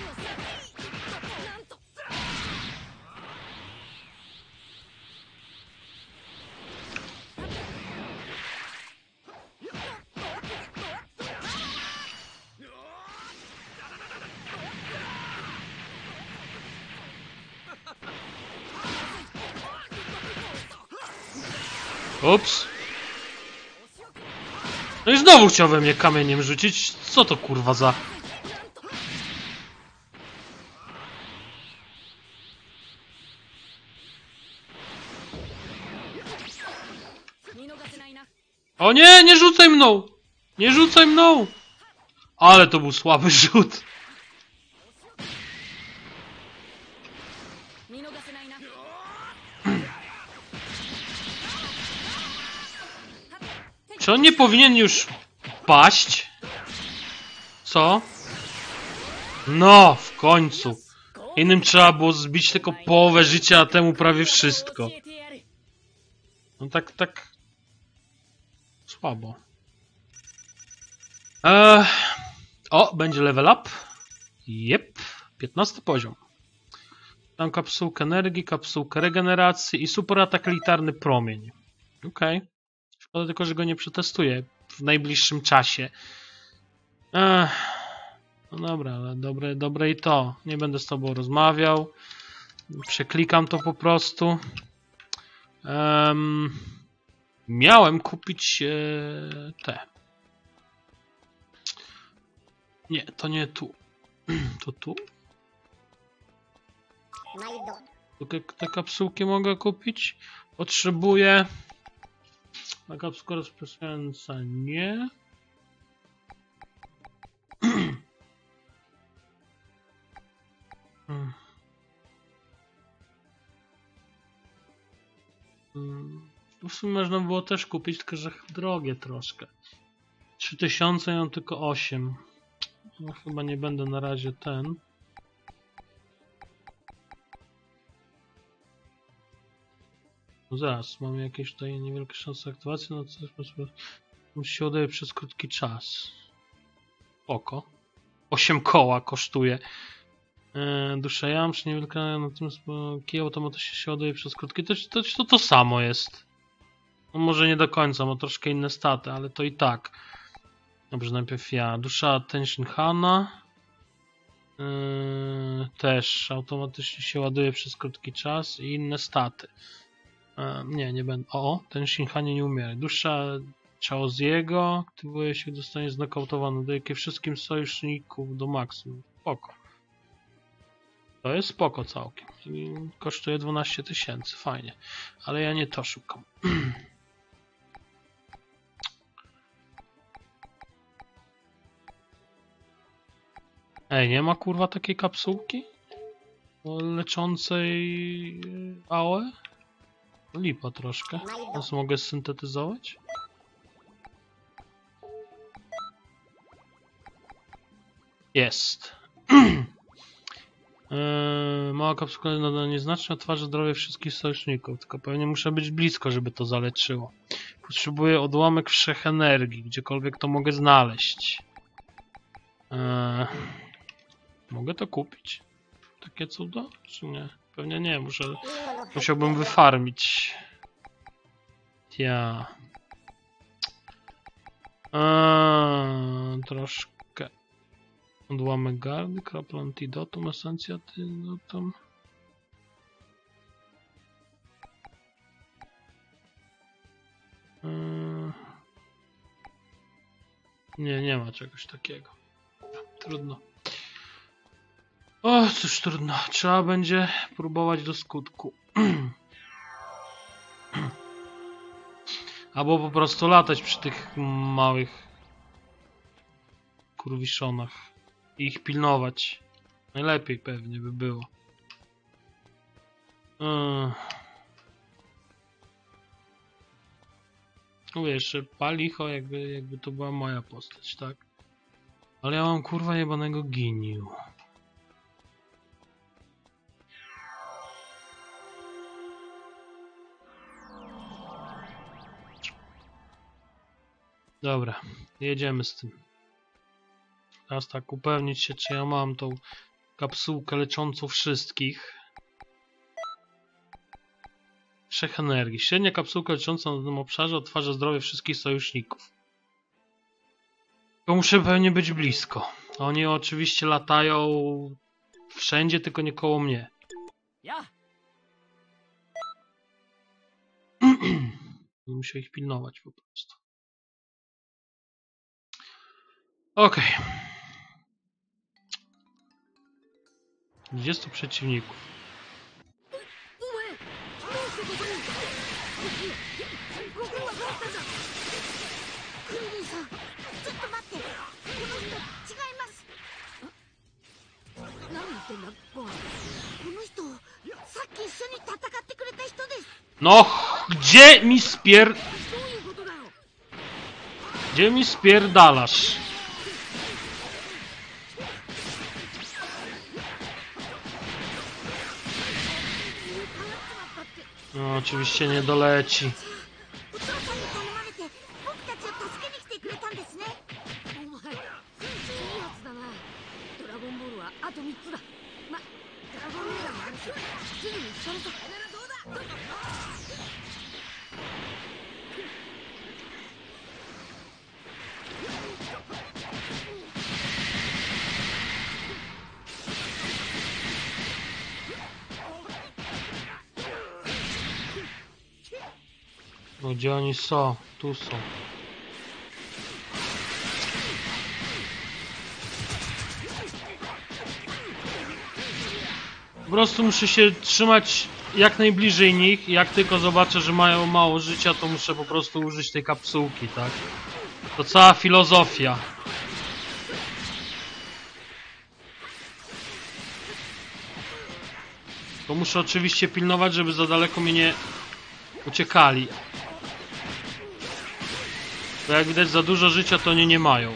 Ups. No i znowu chciał we mnie kamieniem rzucić. Co to kurwa za... O nie, nie rzucaj mną! Nie rzucaj mną! Ale to był słaby rzut. Czy on nie powinien już paść? Co? No, w końcu. Innym trzeba było zbić tylko połowę życia, a temu prawie wszystko. No tak... Słabo. O, będzie level up. Jep, 15 poziom. Tam kapsułkę energii, kapsułkę regeneracji i super atak elitarny promień. Okej. Szkoda tylko, że go nie przetestuję w najbliższym czasie. No dobra, ale dobre i to. Nie będę z tobą rozmawiał. Przeklikam to po prostu. Miałem kupić te. Nie, to nie tu. To tu? Te kapsułki mogę kupić? Potrzebuję... Na kapsułkę rozpraszająca nie. W sumie można było też kupić, tylko że drogie troszkę. 3000 i on tylko 8. No, chyba nie będę na razie ten. No zaraz, mamy jakieś tutaj niewielkie szanse aktywacji, no coś Musi się ładuje przez krótki czas. Oko. 8 koła kosztuje. Dusza jamsz, niewielka, natomiast kij automatycznie się ładuje przez krótki. To samo jest. No może nie do końca, ma troszkę inne staty, ale to i tak. Dobrze, najpierw ja. Dusza Tenshinhana. Też automatycznie się ładuje przez krótki czas i inne staty. Nie będę. O, Tenshinhanie nie umiera. Dusza Chaoziego aktywuje się, gdy zostanie znokautowany. Daje wszystkim sojuszników do maksimum. Spoko. To jest spoko całkiem. I kosztuje 12 000. Fajnie. Ale ja nie to szukam. Ej, nie ma kurwa takiej kapsułki? Leczącej AOE? Lipa troszkę. Teraz mogę syntetyzować? Jest. Mała kapsułka nieznacznie otwarza zdrowie wszystkich sojuszników, tylko pewnie muszę być blisko, żeby to zaleczyło. Potrzebuję odłamek wszechenergii, gdziekolwiek to mogę znaleźć. Mogę to kupić? Takie cudo? Czy nie? Pewnie nie, musiałbym wyfarmić. Ja. Troszkę. Odłamek gardy, kropla antidotum, esencja antidotum. Nie ma czegoś takiego. Trudno. O, cóż, trudno. Trzeba będzie próbować do skutku. Albo po prostu latać przy tych małych kurwiszonach i ich pilnować. Najlepiej pewnie by było. Mówię, jeszcze palicho, jakby to była moja postać, tak? Ale ja mam kurwa jebanego giniu. Dobra, jedziemy z tym. Teraz tak, upewnić się, czy ja mam tą kapsułkę leczącą wszystkich. Wszechenergii. Średnia kapsułka lecząca na tym obszarze odtwarza zdrowie wszystkich sojuszników. Tylko muszę pewnie być blisko. Oni oczywiście latają wszędzie, tylko nie koło mnie. Muszę ich pilnować po prostu. Okej. 20 przeciwników. No, gdzie mi spierdalasz? No, oczywiście nie doleci. No, gdzie oni są? Tu są. Po prostu muszę się trzymać jak najbliżej nich. Jak tylko zobaczę, że mają mało życia, to muszę po prostu użyć tej kapsułki, tak? To cała filozofia. To muszę oczywiście pilnować, żeby za daleko mnie nie uciekali. Bo jak widać, za dużo życia to oni nie mają.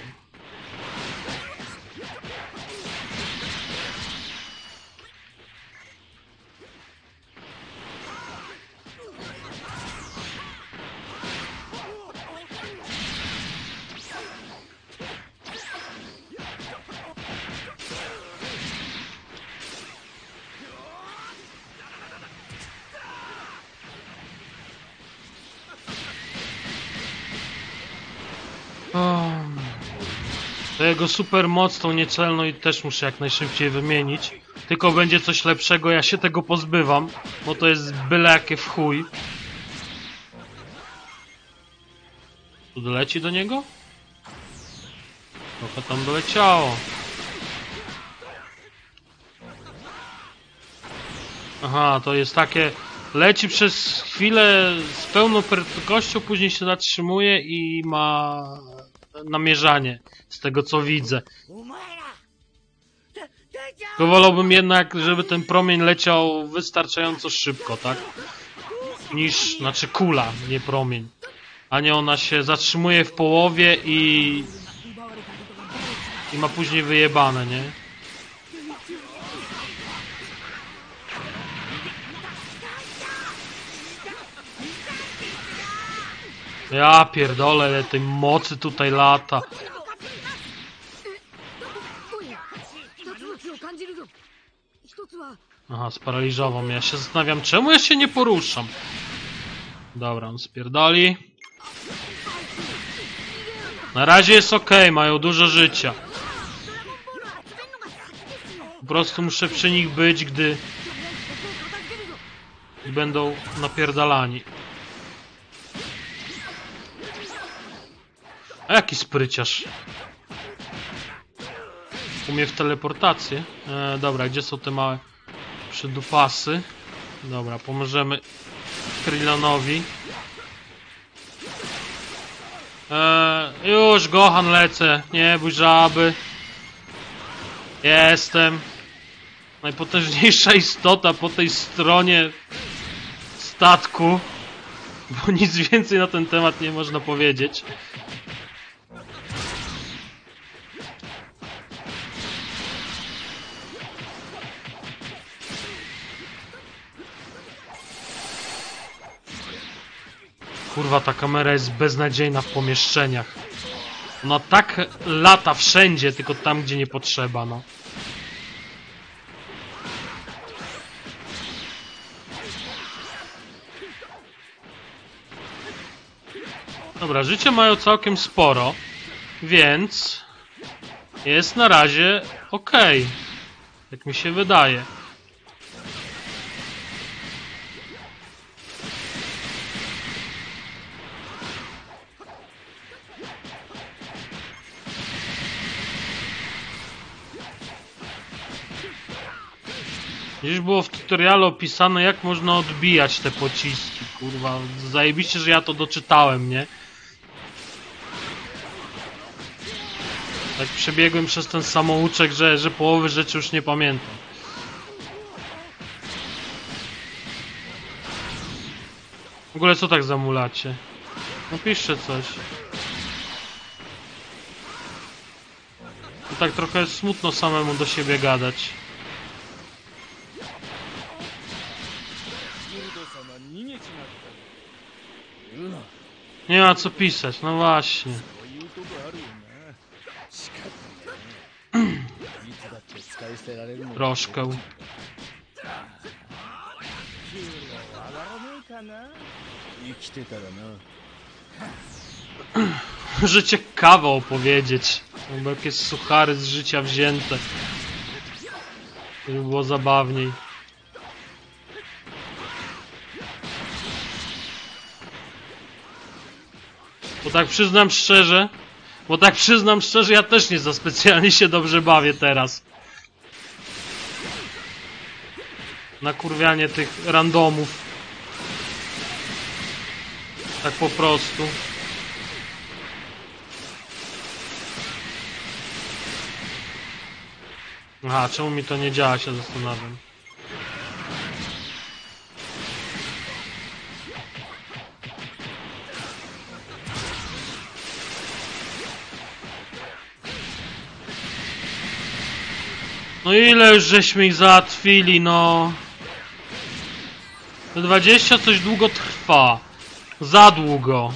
To jego super moc, tą nieczelną i też muszę jak najszybciej wymienić. Tylko będzie coś lepszego, ja się tego pozbywam, bo to jest byle jakie w chuj. Tu doleci do niego? Trochę tam doleciało. Aha, to jest takie... Leci przez chwilę z pełną prędkością, później się zatrzymuje i ma namierzanie, z tego co widzę. To wolałbym jednak, żeby ten promień leciał wystarczająco szybko, tak? Niż, znaczy kula, nie promień. A nie ona się zatrzymuje w połowie i ma później wyjebane, nie? Ja pierdolę, ile tej mocy tutaj lata. Aha, sparaliżował mnie. Ja się zastanawiam, czemu ja się nie poruszam. Dobra, on spierdoli. Na razie jest ok, mają dużo życia. Po prostu muszę przy nich być, gdy będą napierdalani. A jaki spryciarz? Umie w teleportację. Dobra, gdzie są te małe przydupasy? Dobra, pomożemy Krylonowi. Już Gohan lecę. Nie bój żaby. Jestem. Najpotężniejsza istota po tej stronie statku. Bo nic więcej na ten temat nie można powiedzieć. Kurwa, ta kamera jest beznadziejna w pomieszczeniach. Ona tak lata wszędzie, tylko tam, gdzie nie potrzeba, no. Dobra, życie mają całkiem sporo, więc jest na razie ok. Jak mi się wydaje. Gdzieś było w tutorialu opisane, jak można odbijać te pociski. Kurwa, zajebiście, że ja to doczytałem, nie? Tak przebiegłem przez ten samouczek, że połowy rzeczy już nie pamiętam. W ogóle co tak zamulacie? Napiszcie coś. To tak trochę smutno samemu do siebie gadać. Nie ma co pisać, no właśnie. Troszkę. Może ciekawe opowiedzieć. Albo jakieś suchary z życia wzięte. To by było zabawniej. Bo tak przyznam szczerze, ja też nie za specjalnie się dobrze bawię teraz. Nakurwianie tych randomów. Tak po prostu. Aha, czemu mi to nie działa, się zastanawiam. No ile już żeśmy ich załatwili, no. To 20 coś długo trwa. Za długo.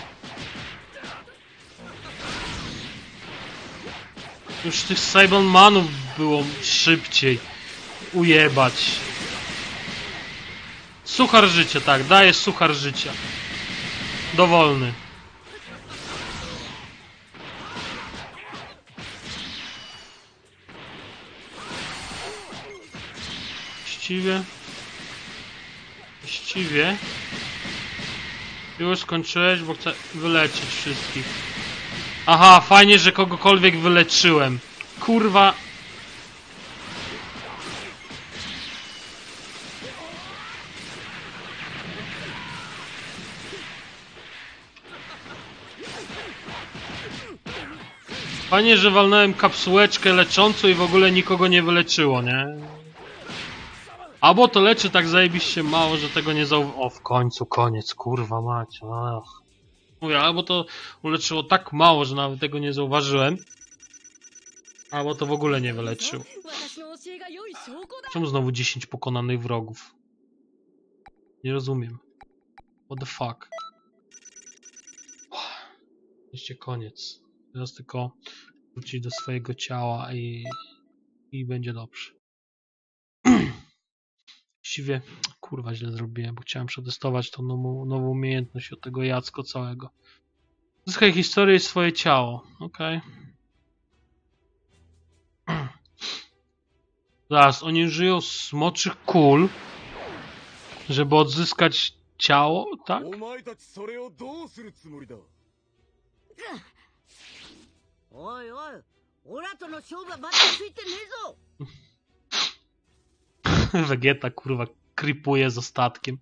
Już tych Cybermanów było szybciej ujebać. Suchar życia, tak, daję suchar życia. Dowolny. Właściwie... Już skończyłeś, bo chcę wyleczyć wszystkich. Aha, fajnie, że kogokolwiek wyleczyłem. Kurwa. Fajnie, że walnąłem kapsułeczkę leczącą i w ogóle nikogo nie wyleczyło, nie? Albo to leczy tak zajebiście mało, że tego nie O, w końcu koniec, kurwa mać. Ach. Mówię, albo to uleczyło tak mało, że nawet tego nie zauważyłem. Albo to w ogóle nie wyleczył. Czemu znowu 10 pokonanych wrogów? Nie rozumiem. What the fuck? Jeszcze koniec. Teraz tylko wrócić do swojego ciała i będzie dobrze. Właściwie, kurwa, źle zrobiłem, bo chciałem przetestować tą nową umiejętność od tego Jacko całego. Zyskaj historię i swoje ciało. Okej. Zaraz, oni użyją smoczych kul, żeby odzyskać ciało, tak? お前たちそれをどうするつもりだ。おいおい、オラとの勝負はまだついてねえぞ。 Vegeta, kurwa, creepuje z ostatkiem.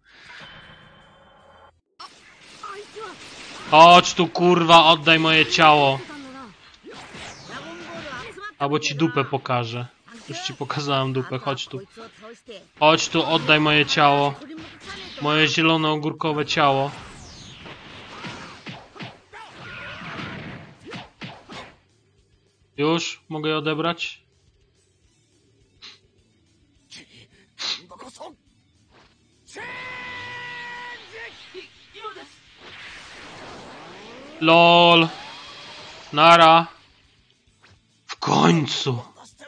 Chodź tu, kurwa, oddaj moje ciało. Albo ci dupę pokażę. Już ci pokazałem dupę, chodź tu. Chodź tu, oddaj moje ciało. Moje zielone ogórkowe ciało. Już? Mogę je odebrać? LOL. Nara. W końcu.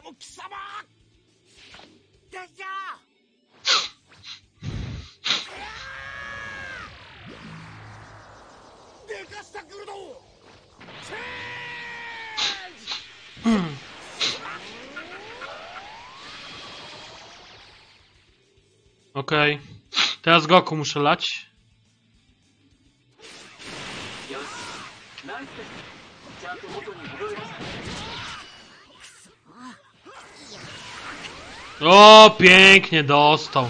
Okej. Teraz Goku muszę lać. O, pięknie dostał.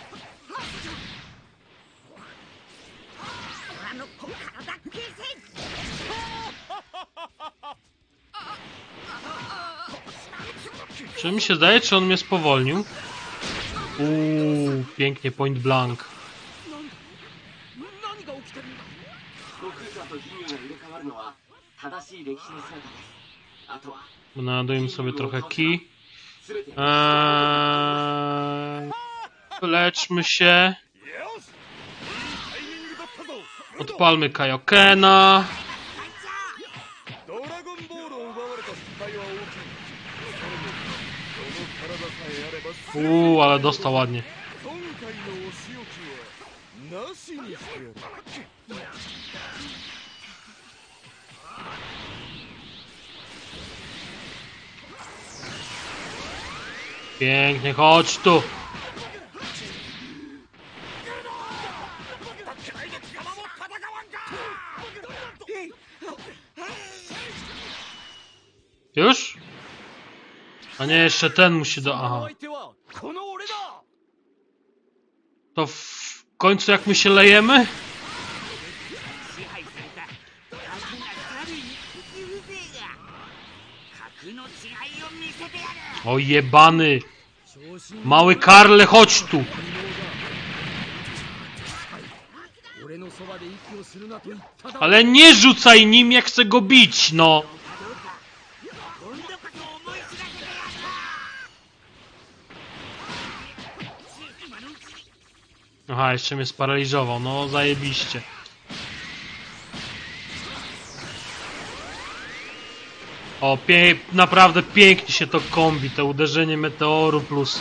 Czy mi się zdaje, czy on mnie spowolnił? Pięknie, point blank. Nadajemy sobie trochę ki. Leczmy się. Odpalmy Kaiokena. Ale dostał ładnie. Pięknie, chodź tu. Już? A nie, jeszcze ten musi Aha. To w końcu jak my się lejemy? O jebany! Mały Karle, chodź tu! Ale nie rzucaj nim, jak chcę go bić, no! Aha, jeszcze mnie sparaliżował, no zajebiście. O, naprawdę pięknie się to kombi, to uderzenie meteoru plus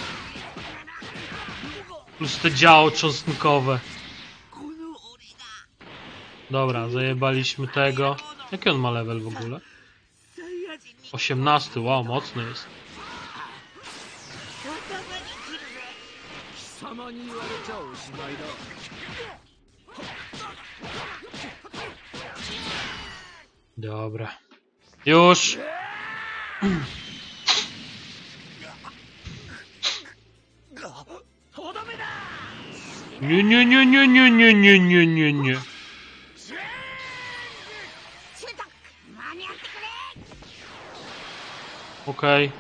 te działo cząstnikowe. Dobra, zajebaliśmy tego. Jaki on ma level w ogóle? 18, wow, mocny jest. まに言われちゃおしまいだ。 Dobra. Już! Nie, nie, nie, nie, nie, nie, nie, nie, nie, nie. シュート間に合ってくれ。 Okej.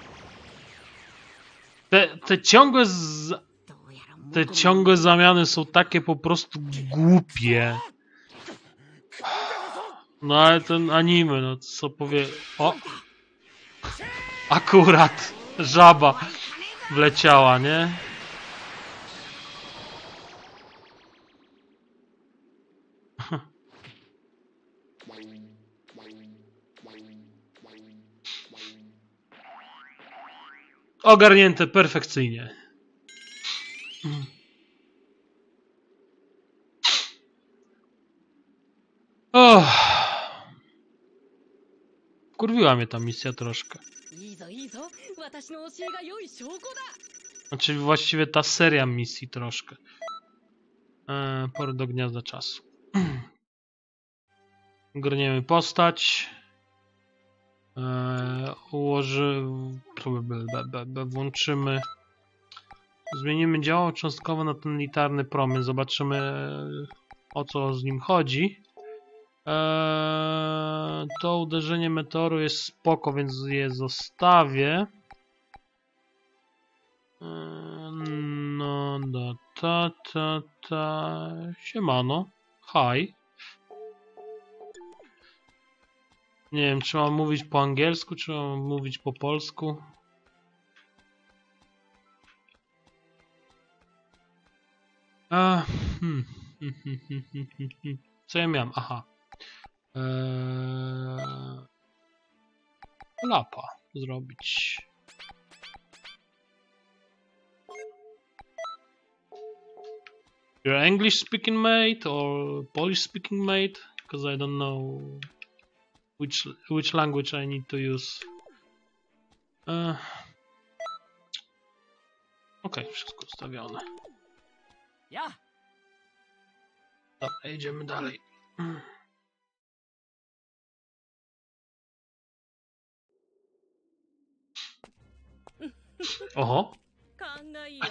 Te ciągłe どうやら te ciągłe zamiany są takie po prostu głupie. No ale ten anime, no co powie... O! Akurat żaba wleciała, nie? Ogarnięte perfekcyjnie. Kurwiła mnie ta misja troszkę. いいぞいいぞ、私の教えが良い証拠だ。 Znaczy właściwie ta seria misji troszkę. Pora do gniazda czasu. Ogarniemy postać. Włączymy. Zmienimy działo cząstkowo na ten litarny promień. Zobaczymy, o co z nim chodzi. To uderzenie meteoru jest spoko, więc je zostawię. No, siemano. Hi. Nie wiem, czy mam mówić po angielsku, czy mam mówić po polsku. Co ja miałem? Aha. Lapa zrobić. You're English speaking mate or Polish speaking mate? Because I don't know which language I need to use. Okej, wszystko ustawione. Ja. Dobra, idziemy dalej. Oho. 勘がいいわね。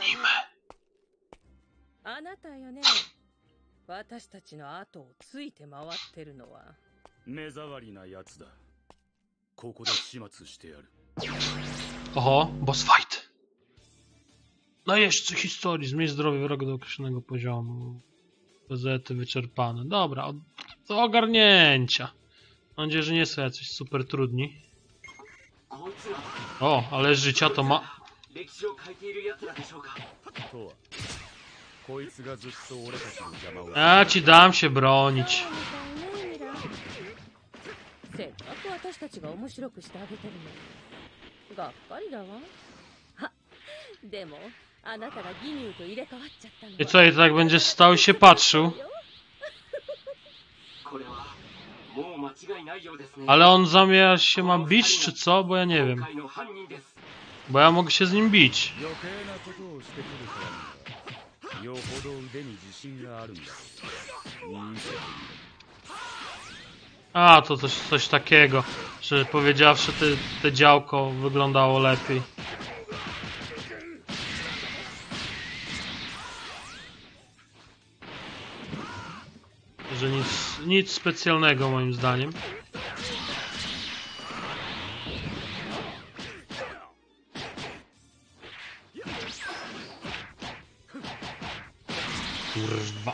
あなたよね。私たちの後をついて回ってるのは。 目障りなやつだ。ここで始末してやる。 Oho, boss fight. Najeźdźcy historii. Zmień zdrowie wroga do określonego poziomu. Gazety wyczerpane. Dobra, do ogarnięcia. Mam nadzieję, że nie są jacyś super trudni. O, ale życia to ma... とはこいつがずっと俺たちの邪魔を。 Ja ci dam się bronić. せっかく私たちが面白くしてあげてるのにがっかりだわ。は、でもあなたがギニューと入れ替わっちゃったのは。 I co, i tak będzie stał i się patrzył? Ale on zamiast się ma bić, czy co? Bo ja nie wiem. Bo ja mogę się z nim bić. 余計なことをしてくるからにはよほど腕に自信があるんだ。見せてみろ。 A, to coś takiego, że powiedziawszy, te działko wyglądało lepiej. Że nic specjalnego moim zdaniem. Kurwa.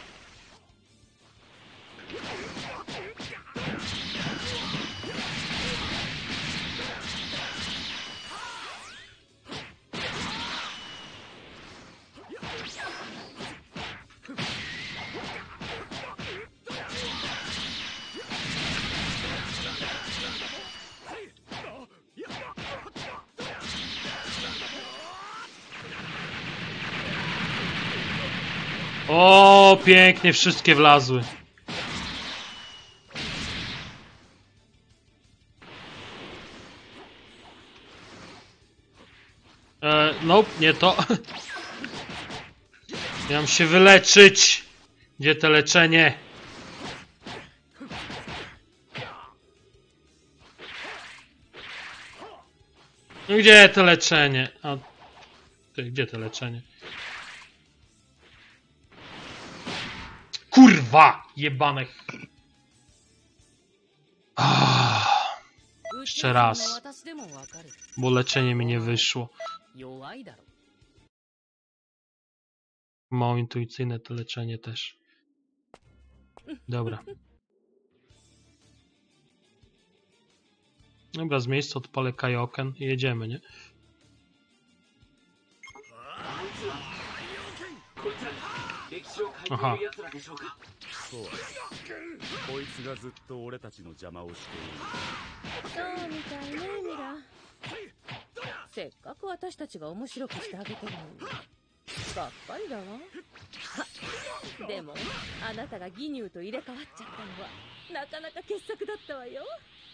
O, pięknie, wszystkie wlazły. Nope, nie to. Ja mam się wyleczyć! Gdzie to leczenie? No gdzie to leczenie? A ty, gdzie to leczenie? Kurwa! Jebane. Jeszcze raz. Bo leczenie mi nie wyszło. Mało intuicyjne to leczenie też. Dobra. Dobra, z miejsca odpalę Kaioken i jedziemy, nie? そうはこいつがずっと俺たちの邪魔をしている。 そうみたいねミラ。せっかく私たちが面白くしてあげてるのにがっかりだわ。でもあなたがギニューと入れ替わっちゃったのはなかなか傑作だったわよ。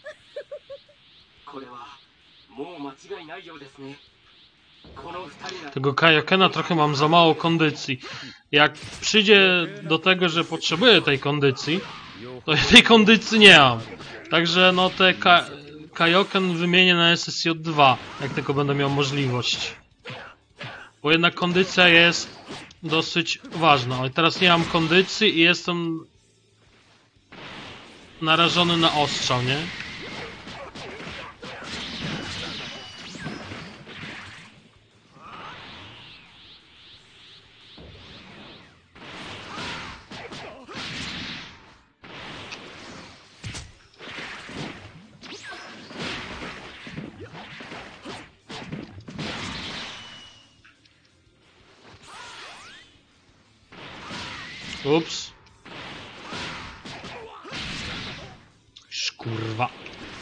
これはもう間違いないようですね。 Tego Kaiokena trochę mam za mało kondycji. Jak przyjdzie do tego, że potrzebuję tej kondycji, to ja tej kondycji nie mam. Także no te Kaioken wymienię na SSJ2, jak tylko będę miał możliwość. Bo jednak kondycja jest dosyć ważna. Ale teraz nie mam kondycji i jestem narażony na ostrzał, nie? Ups. Kurwa.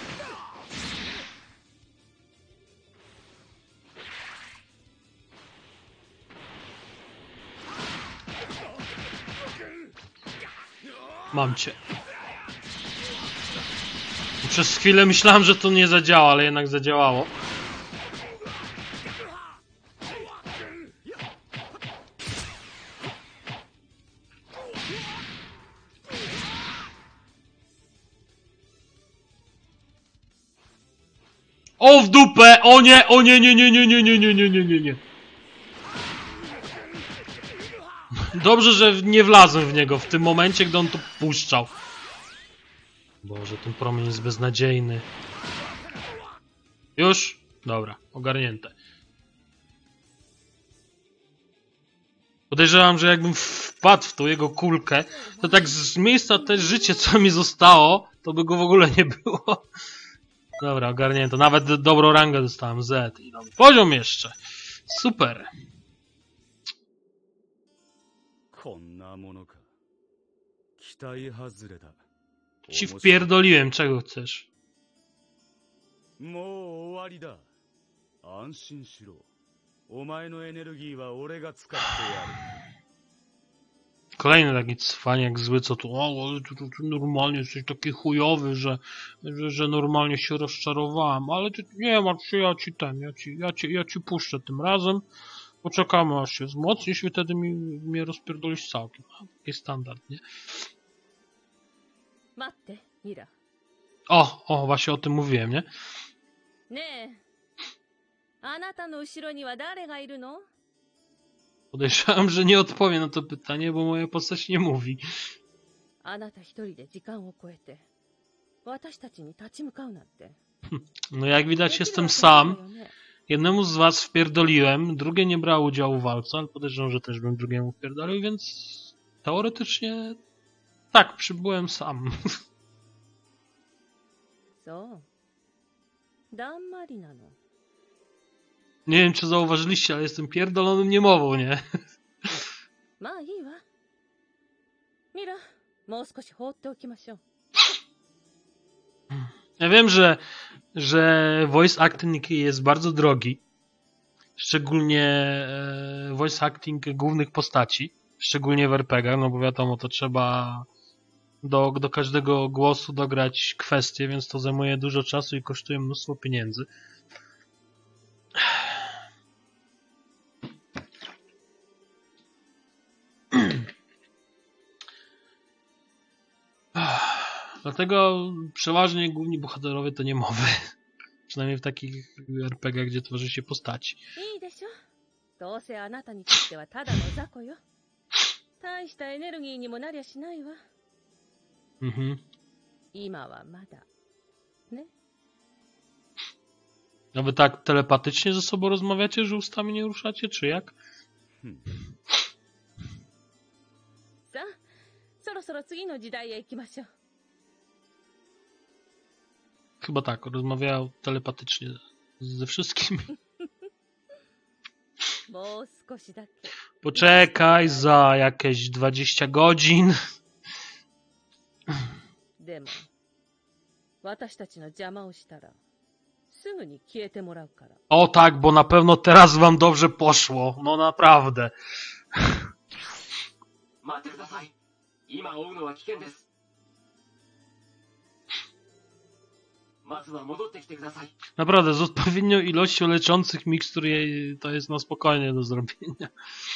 Mam cię. Przez chwilę myślałem, że to nie zadziała, ale jednak zadziałało. O w dupę! O nie! O nie, nie, nie, nie, nie, nie, nie, nie, nie, nie, nie. Dobrze, że nie wlazłem w niego w tym momencie, gdy on to puszczał. Boże, ten promień jest beznadziejny. Już? Dobra, ogarnięte. Podejrzewam, że jakbym wpadł w tą jego kulkę, to tak z miejsca też życie, co mi zostało, to by go w ogóle nie było. Dobra, ogarnięto. Nawet dobrą rangę dostałem. Z. I dobry poziom jeszcze. Super. Ci wpierdoliłem. Czego chcesz? Kolejny taki cwaniak zły, co tu, o, ale ty normalnie jesteś taki chujowy, że normalnie się rozczarowałem, ale ty nie martw się, ja ci puszczę tym razem, poczekamy aż się wzmocnisz i wtedy mnie rozpierdolisz całkiem. Taki standard, nie? O, właśnie o tym mówiłem, nie? Podejrzewam, że nie odpowie na to pytanie, bo moja postać nie mówi. No jak widać jestem sam. Jednemu z was wpierdoliłem, drugie nie brało udziału w walce, ale podejrzewam, że też bym drugiemu wpierdolił, więc teoretycznie tak, przybyłem sam. Nie wiem, czy zauważyliście, ale jestem pierdolonym niemową, nie? Ja wiem, że voice acting jest bardzo drogi. Szczególnie voice acting głównych postaci. Szczególnie w RPG-ach, no bo wiadomo, to trzeba do każdego głosu dograć kwestię, więc to zajmuje dużo czasu i kosztuje mnóstwo pieniędzy. Dlatego przeważnie główni bohaterowie to niemowy. Przynajmniej w takich RPG-ach, gdzie tworzy się postaci. いいでしょ。どうせあなたにとってはただの雑魚よ。大したエネルギーにもなりゃしないわ。 Mhm. 今はまだ。ね。 A wy tak telepatycznie ze sobą rozmawiacie, że ustami nie ruszacie, czy jak? さあ、そろそろ次の時代へ行きましょう。 Chyba tak, rozmawiał telepatycznie ze wszystkimi. もう少しだけ。 Poczekaj za jakieś 20 godzin. でも、私たちの邪魔をしたら、すぐに消えてもらうから。 O tak, bo na pewno teraz wam dobrze poszło. No naprawdę. 待ってください。今追うのは危険です。まずは戻ってきてください。 Naprawdę, z odpowiednią ilością leczących mikstur to jest na spokojnie do zrobienia.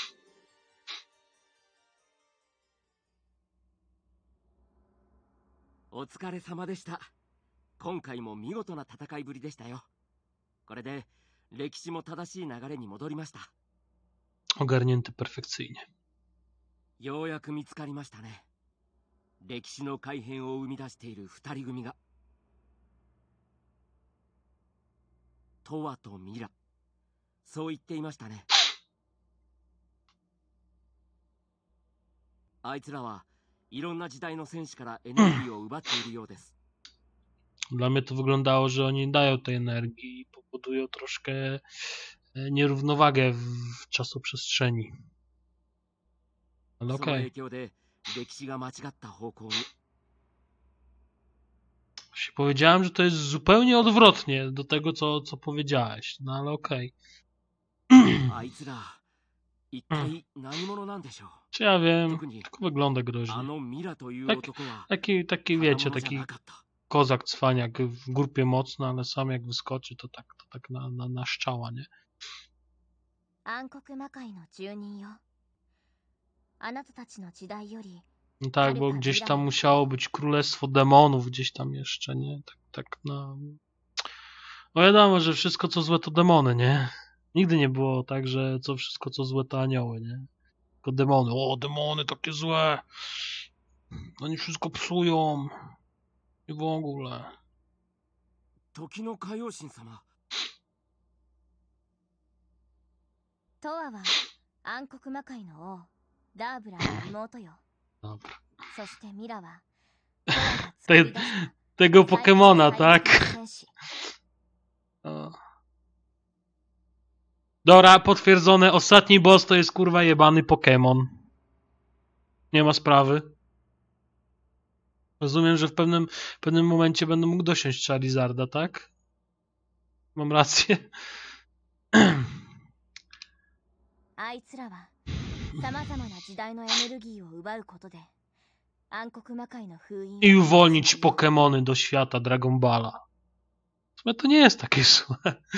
お疲れ様でした。今回も見事な戦いぶりでしたよ。これで歴史も正しい流れに戻りました。 Ogarnięty perfekcyjnie. ようやく見つかりましたね。歴史の改変を生み出している二人組が。トワとミラ。そう言っていましたね。あいつらはいろんな時代の戦士からエネルギーを奪っているようです。 Dla mnie to wyglądało, że oni dają tej energii i powodują troszkę nierównowagę w czasoprzestrzeni. Ale その okej. 影響で歴史が間違った方向に。 Właśnie powiedziałem, że to jest zupełnie odwrotnie do tego, co powiedziałeś. No ale okej. あいつら一体何者なんでしょう。 Czy ja wiem, 特に tylko wygląda あ groźnie. のミラという Tak, 男は taki ただ wiecie, 者じゃ taki なかった。 kozak cwaniak w grupie mocno, ale sam jak wyskoczy, to tak na szczała, nie? 暗黒魔界の住人よ。あなたたちの時代より No tak, bo gdzieś tam musiało być królestwo demonów, gdzieś tam jeszcze, nie? Tak no... No wiadomo, że wszystko co złe to demony, nie? Nigdy nie było tak, że wszystko co złe to anioły, nie? Tylko demony. O, demony takie złe! Oni wszystko psują. I w ogóle. 時の海王神様。 トワは暗黒魔界の王ダーブラの妹よ。 Dobra. そしてミラはトワが作り出した Tego Pokemona, 最 tak? 強の戦士。 O. Dobra, potwierdzone. Ostatni boss to jest kurwa jebany Pokemon. Nie ma sprawy. Rozumiem, że w pewnym momencie będę mógł dosiąść Charizarda, tak? Mam rację. あいつらは様々な時代のエネルギーを奪うことで暗黒魔界の封印を I uwolnić Pokemony do świata Dragon Balla. W sumie to nie jest takie złe.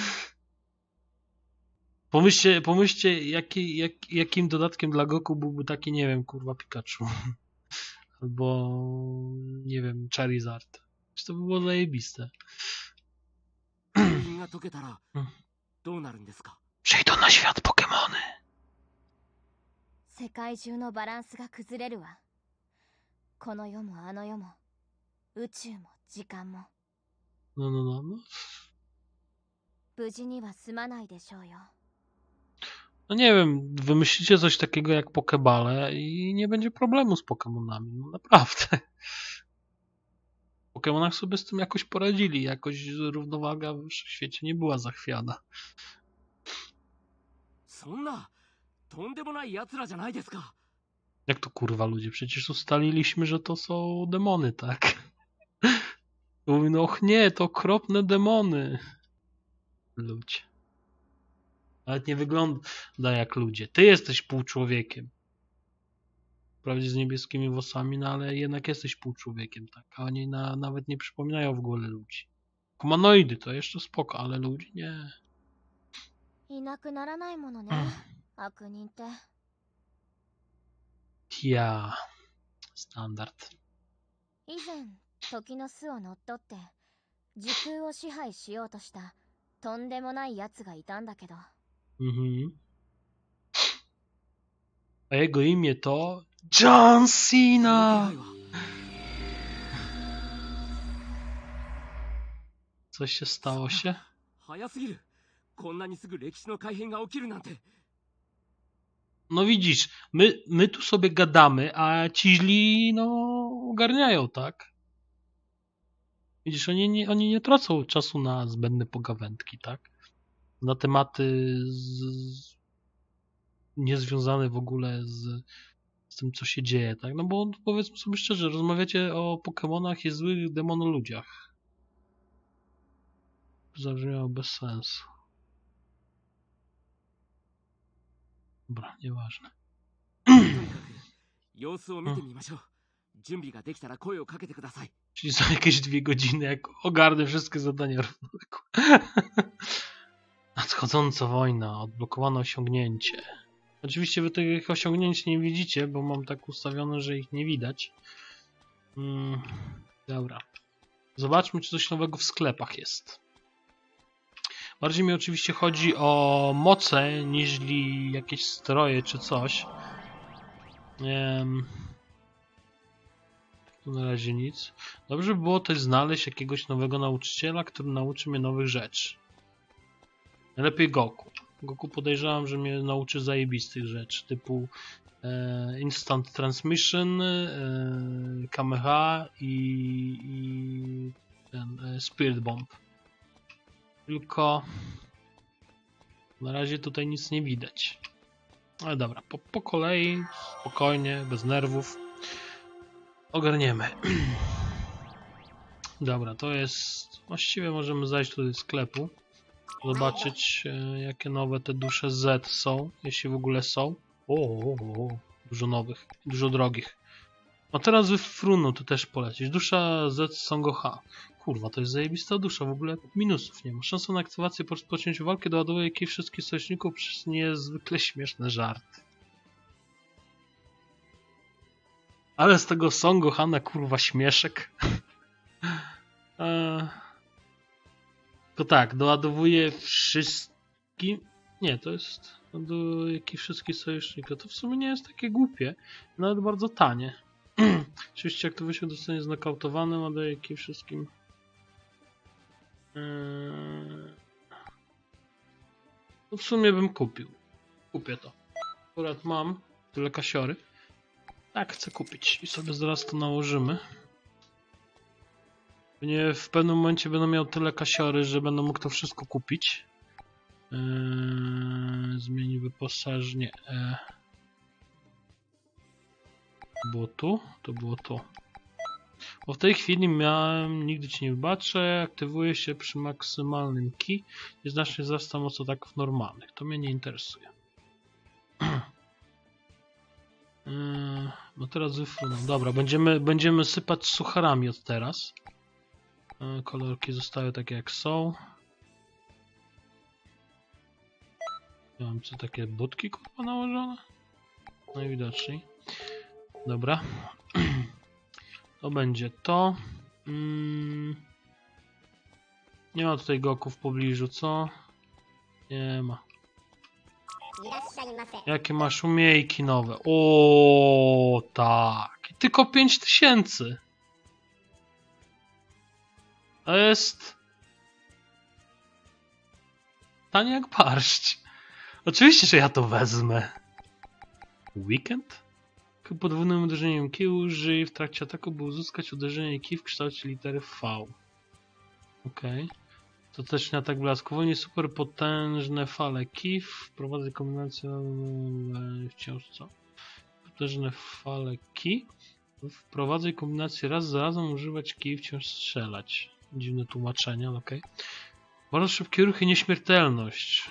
Pomyślcie jakim dodatkiem dla Goku byłby taki, nie wiem, kurwa Pikachu. Albo, nie wiem, Charizard. To by było zajebiste. 封印が解けたらどうなるんですか。 Przyjdą na świat Pokemony. 世界中のバランスが崩れるわ。この世もあの世も宇宙も時間も No. 無事には済まないでしょうよ。 No nie wiem, wymyślicie coś takiego jak Pokebale i nie będzie problemu z Pokemonami. No naprawdę. W Pokemonach sobie z tym jakoś poradzili. Jakoś równowaga w świecie nie była zachwiana. そんなとんでもない奴らじゃないですか。 Jak to kurwa ludzie? Przecież ustaliliśmy, że to są demony, tak? Mówi, no och nie, to okropne demony. Ludzie. Nawet nie wygląda jak ludzie. Ty jesteś półczłowiekiem. Wprawdzie z niebieskimi włosami, no ale jednak jesteś półczłowiekiem, tak? A oni nawet nie przypominają w ogóle ludzi. Humanoidy to jeszcze spoko, ale ludzi nie. いなくならないものね、悪人って。 Ja. Standard. 以前時の巣を乗っ取って時空を支配しようとしたとんでもない奴がいたんだけど、 A jego imię to John その気 Cena! 配は Coś się stało się? 早すぎる。こんなにすぐ歴史の改変が起きるなんて。 No widzisz, my tu sobie gadamy, a ci źli, no, ogarniają, tak? Widzisz, oni nie tracą czasu na zbędne pogawędki, tak? Na tematy niezwiązane w ogóle z tym, co się dzieje, tak? No bo powiedzmy sobie szczerze, rozmawiacie o Pokemonach i złych demonoludziach. Zabrzmiało bez sensu. Dobra, nieważne. とにかく様子を見てみましょう。準備ができたら声をかけてください。 Czyli za jakieś 2 godziny, jak ogarnę wszystkie zadania równoległe. Nadchodząca wojna, odblokowano osiągnięcie. Oczywiście wy tych osiągnięć nie widzicie, bo mam tak ustawione, że ich nie widać. Dobra. Zobaczmy, czy coś nowego w sklepach jest. Bardziej mi oczywiście chodzi o moce, niźli jakieś stroje czy coś. Tu na razie nic. Dobrze by było też znaleźć jakiegoś nowego nauczyciela, który nauczy mnie nowych rzeczy. Najlepiej Goku. Goku podejrzewam, że mnie nauczy zajebistych rzeczy, typu Instant Transmission, Kameha i ten Spirit Bomb. Tylko na razie tutaj nic nie widać. Ale dobra, po kolei, spokojnie, bez nerwów. Ogarniemy. Dobra, to jest... Właściwie możemy zajść tutaj do sklepu. Zobaczyć, jakie nowe te dusze Z są, jeśli w ogóle są. Dużo nowych, dużo drogich. A teraz w Frunu to też polecieć. Dusza Z Songoha. Kurwa, to jest zajebista dusza, w ogóle minusów nie ma. Szansa na aktywację po rozpoczęciu walki doładuje kij wszystkich sojuszników przez niezwykle śmieszne żarty. Ale z tego Songohana, kurwa, śmieszek. To tak, doładowuje wszystkim... Nie, to jest... Doładowuje kij wszystkich sojuszników. To w sumie nie jest takie głupie. Nawet bardzo tanie. Oczywiście jak to wysiłek zostanie znokautowany, ładuje kij wszystkim... No w sumie bym kupił. Kupię to. Akurat mam tyle kasiory. Tak, chcę kupić i sobie zaraz to nałożymy. Pewnie w pewnym momencie będę miał tyle kasiory, że będę mógł to wszystko kupić. Zmieni wyposażenie. Było tu? To było to. Bo w tej chwili miałem, nigdy ci nie wybaczę, aktywuje się przy maksymalnym key. Nieznacznie wzrasta moc ataków normalnych. To mnie nie interesuje. No teraz wyfruną. Dobra, będziemy sypać sucharami od teraz. Kolorki zostały takie jak są. Ja mam co, takie budki kurwa nałożone? Najwidoczniej. Dobra. To będzie to. Nie ma tutaj Goku w pobliżu, co? Nie ma. Jakie masz umiejki nowe? O, tak. I tylko 5000. To jest... tanie jak barszcz. Oczywiście, że ja to wezmę. Weekend? Podwójnym uderzeniem kij użyj w trakcie ataku, by uzyskać uderzenie kij w kształcie litery V. Okej. To też na atak blasku. Wolniej super potężne fale kij. Wprowadzaj kombinację... wciąż co? Potężne fale kij. Wprowadzaj kombinację raz za razem używać kij, wciąż strzelać. Dziwne tłumaczenie, ale okej. Bardzo szybkie ruchy, nieśmiertelność.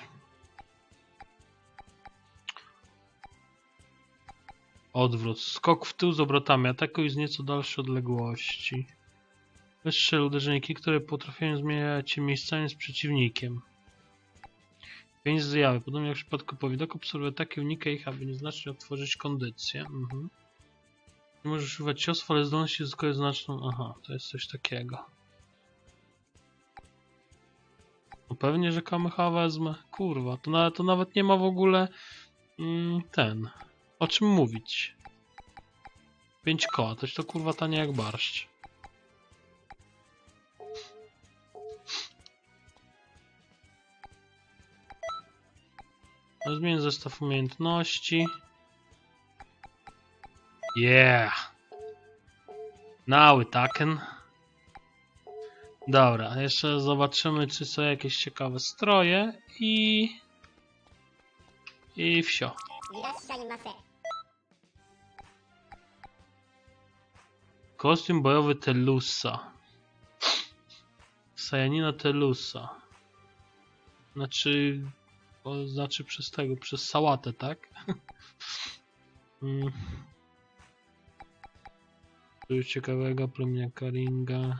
Odwrót. Skok w tył z obrotami. Atakuj z nieco dalszej odległości. Wystrzel uderzenie kij, które potrafią zmieniać miejscami z przeciwnikiem. Pięć zjawy. Podobnie jak w przypadku powidoku, obserwuj ataki, unikaj ich, aby nieznacznie odtworzyć kondycję. Nie możesz używać ciosów, ale zdolności zyskuje znaczną... Aha, to jest coś takiego. No pewnie, że Kameha wezmę. Kurwa, to nawet nie ma w ogóle... O czym mówić? 5 koła, toś to kurwa tanie jak barszcz. Zmień zestaw umiejętności. Yeah! Now taken. Dobra, jeszcze zobaczymy, czy są jakieś ciekawe stroje i wsio. Kostium bojowy Telusa. Sajanina Telusa. Znaczy przez sałatę, tak? Coś ciekawego, plemienia Ringa.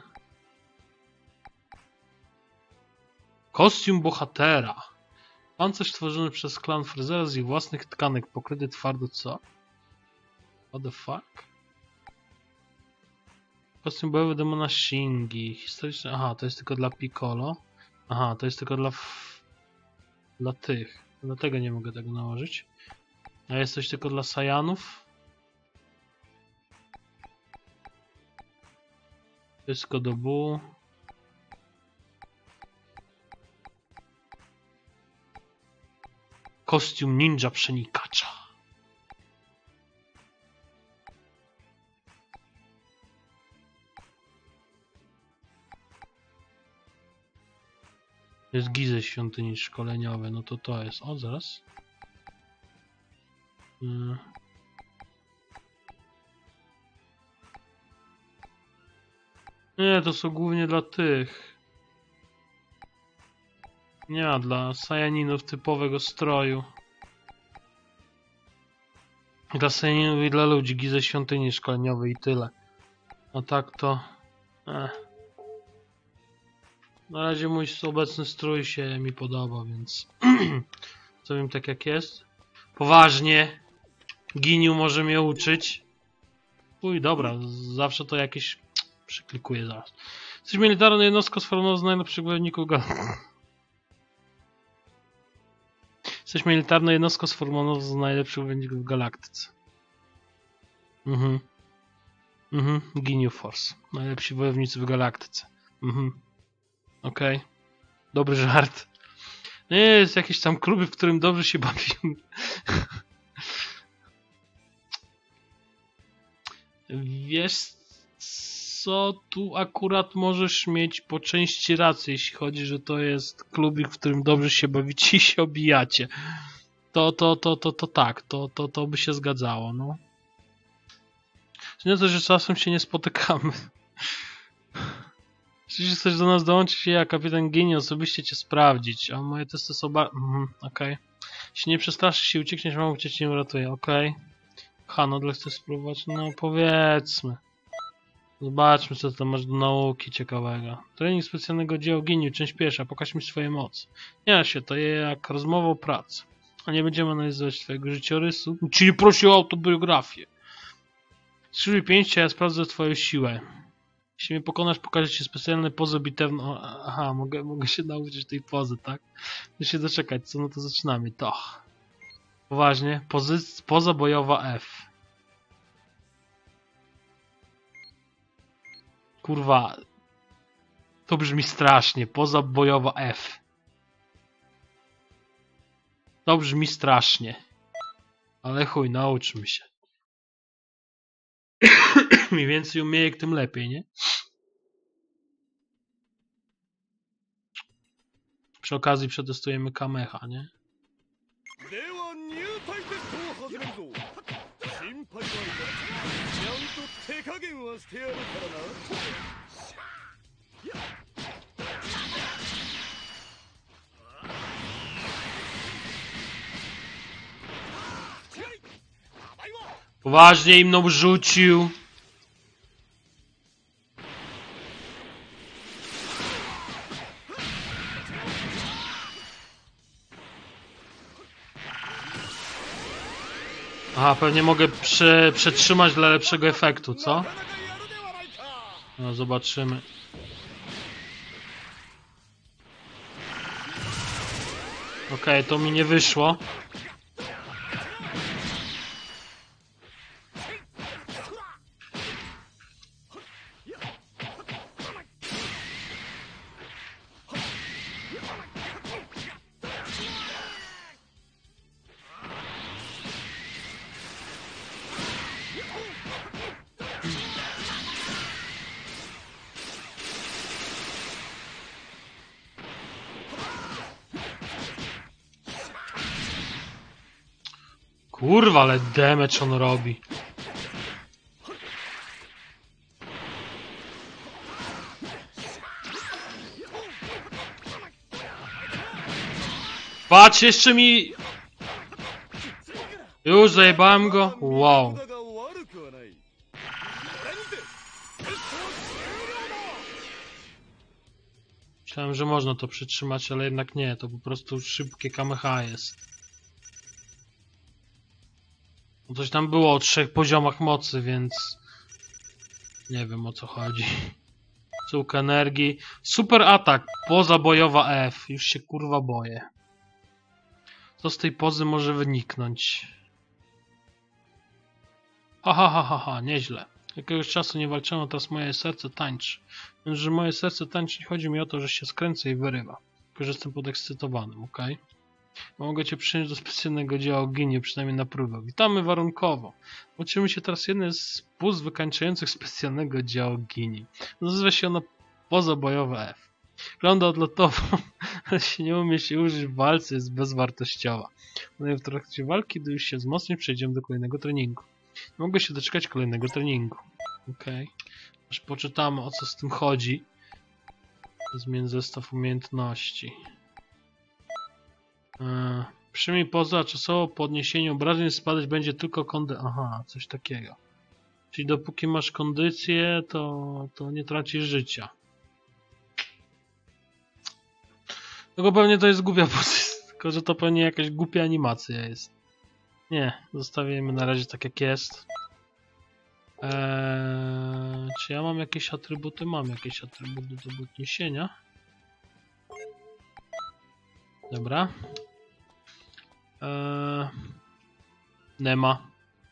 Kostium bohatera. Pancerz tworzony przez klan Fryzera z ich własnych tkanek, pokryty twardo co? What the fuck? Kostium bojowy demona Shingi. Historyczny... Aha, to jest tylko dla Piccolo. Aha, to jest tylko dla tych. Dlatego nie mogę tego nałożyć. A jest coś tylko dla Saiyanów. Wszystko do Bu. Kostium ninja przenikacza. Jest gizy świątyni szkoleniowe, no to jest. O, zaraz. Nie, to są głównie dla tych. Nie ma dla Saiyaninów typowego stroju. Dla Saiyaninów i dla ludzi gizy świątyni szkoleniowej i tyle. A tak to... Na razie mój obecny strój się mi podoba, więc... Zrobimy tak jak jest. Poważnie. Giniu może mnie uczyć. Uj, dobra, zawsze to jakieś... Przyklikuję zaraz. Jesteś militarną jednostką sformowaną z najlepszych wojowników Jesteś militarną jednostką sformowaną z najlepszych wojowników w galaktyce. Ginyu Force. Najlepsi wojownicy w galaktyce. Okej. Dobry żart. Nie, jest jakieś tam kluby, w którym dobrze się bawimy. Wiesz co? Tu akurat możesz mieć po części rację, jeśli chodzi, że to jest klubik, w którym dobrze się bawicie i się obijacie. To tak, to by się zgadzało, no. Nie to, że czasem się nie spotykamy. Jeśli chcesz do nas dołączyć, ja, kapitan Gini, osobiście cię sprawdzić. A moje testy są okej. Jeśli nie przestraszysz się i uciekniesz, mam cię nie uratuje. Okej. Hanodle chcesz spróbować? No powiedzmy. Zobaczmy, co tam masz do nauki ciekawego. Trening specjalnego dzieła Giniu, część pierwsza. Pokaż mi swoje moce. Nie się, to jak rozmowa o pracy. A nie będziemy analizować twojego życiorysu. Czyli prosi o autobiografię. Skrzyżuj pięści, a ja sprawdzę twoją siłę. Jeśli mnie pokonasz, pokażę ci specjalne pozy bitewne. Aha, mogę się nauczyć tej pozy, tak? Muszę się doczekać, co? No to zaczynamy. To. Poważnie. Poza bojowa F. Kurwa. To brzmi strasznie. Poza bojowa F. To brzmi strasznie. Ale chuj, nauczmy się. Im więcej umiejek, tym lepiej, nie? Przy okazji przetestujemy Kameha, nie? Poważnie im mną rzucił. Aha, pewnie mogę przetrzymać dla lepszego efektu, co? No, zobaczymy. Okej, to mi nie wyszło. Kurwa, ale damage on robi. Patrz, jeszcze mi... Już zajebałem go? Wow. だが悪くはない。 Myślałem, że można to przytrzymać, ale jednak nie. To po prostu szybkie Kameha jest. No coś tam było o 3 poziomach mocy, więc... Nie wiem, o co chodzi. Cółka energii. Super atak. Poza bojowa F. Już się kurwa boję. Co z tej pozy może wyniknąć? Ha ha ha ha ha, nieźle. Jakiegoś czasu nie walczyłem, a teraz moje serce tańczy. Więc, że moje serce tańczy, nie chodzi mi o to, że się skręca i wyrywa. Tylko, że jestem podekscytowanym, okej? Mogę cię przyjąć do specjalnego dzieła ginie, przynajmniej na próbę. Witamy warunkowo. Uczymy się teraz jednej z puz wykańczających specjalnego działu ginie. Nazywa się ona pozabojowa F. Wygląda odlotowo, ale się nie umie się użyć w walce, jest bezwartościowa. No i w trakcie walki, gdy już się wzmocni, przejdziemy do kolejnego treningu. Nie mogę się doczekać kolejnego treningu. Okej. Aż poczytamy, o co z tym chodzi. Zmień zestaw umiejętności. Przyjmij poza, a czasowo po odniesieniu obrażeń spadać będzie tylko kondycja. Aha, coś takiego. Czyli dopóki masz kondycję, to nie tracisz życia. Tylko pewnie to jest głupia pozycja, tylko że to pewnie jakaś głupia animacja jest. Nie, zostawimy na razie tak jak jest. Czy ja mam jakieś atrybuty? Mam jakieś atrybuty do podniesienia. Dobra. Nie ma.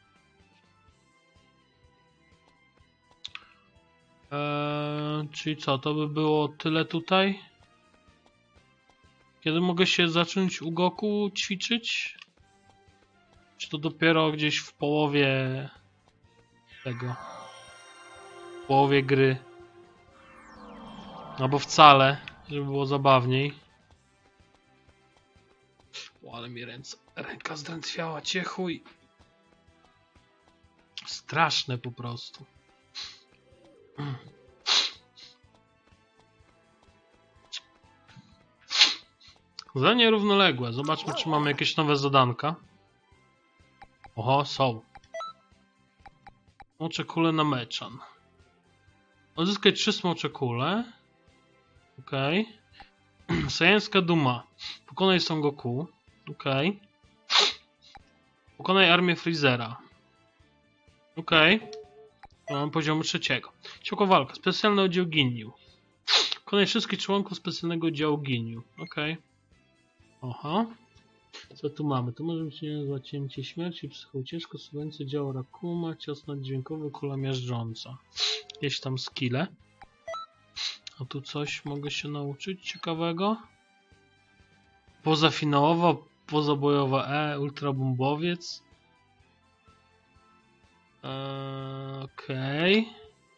Czyli co, to by było tyle tutaj? Kiedy mogę się zacząć u Goku ćwiczyć? Czy to dopiero gdzieś w połowie tego? W połowie gry? Albo wcale, żeby było zabawniej. O, ale mi ręka zdrętwiała, cię chuj. Straszne po prostu. Zadanie równoległe. Zobaczmy, czy mamy jakieś nowe zadanka. Oho, są. Smocze kule na meczan. Odzyskaj 3 smocze kule. Okej. Sajenska duma. Pokonaj Son Goku. Okej. Pokonaj armię Freezera. Okej. To mam poziomu 3. Cioko walka. Specjalny oddział Ginyu. Pokonaj wszystkich członków specjalnego oddziału Ginyu. Okej. Aha. Co tu mamy? Tu może być niezła cięcie śmierci, psychoucieczka, subwencja działu Rakuma, cios naddźwiękowy, kula miażdżąca. Jakieś tam skille. A tu coś mogę się nauczyć ciekawego? Pozafinałowa, pozabojowa ultrabombowiec. Okej.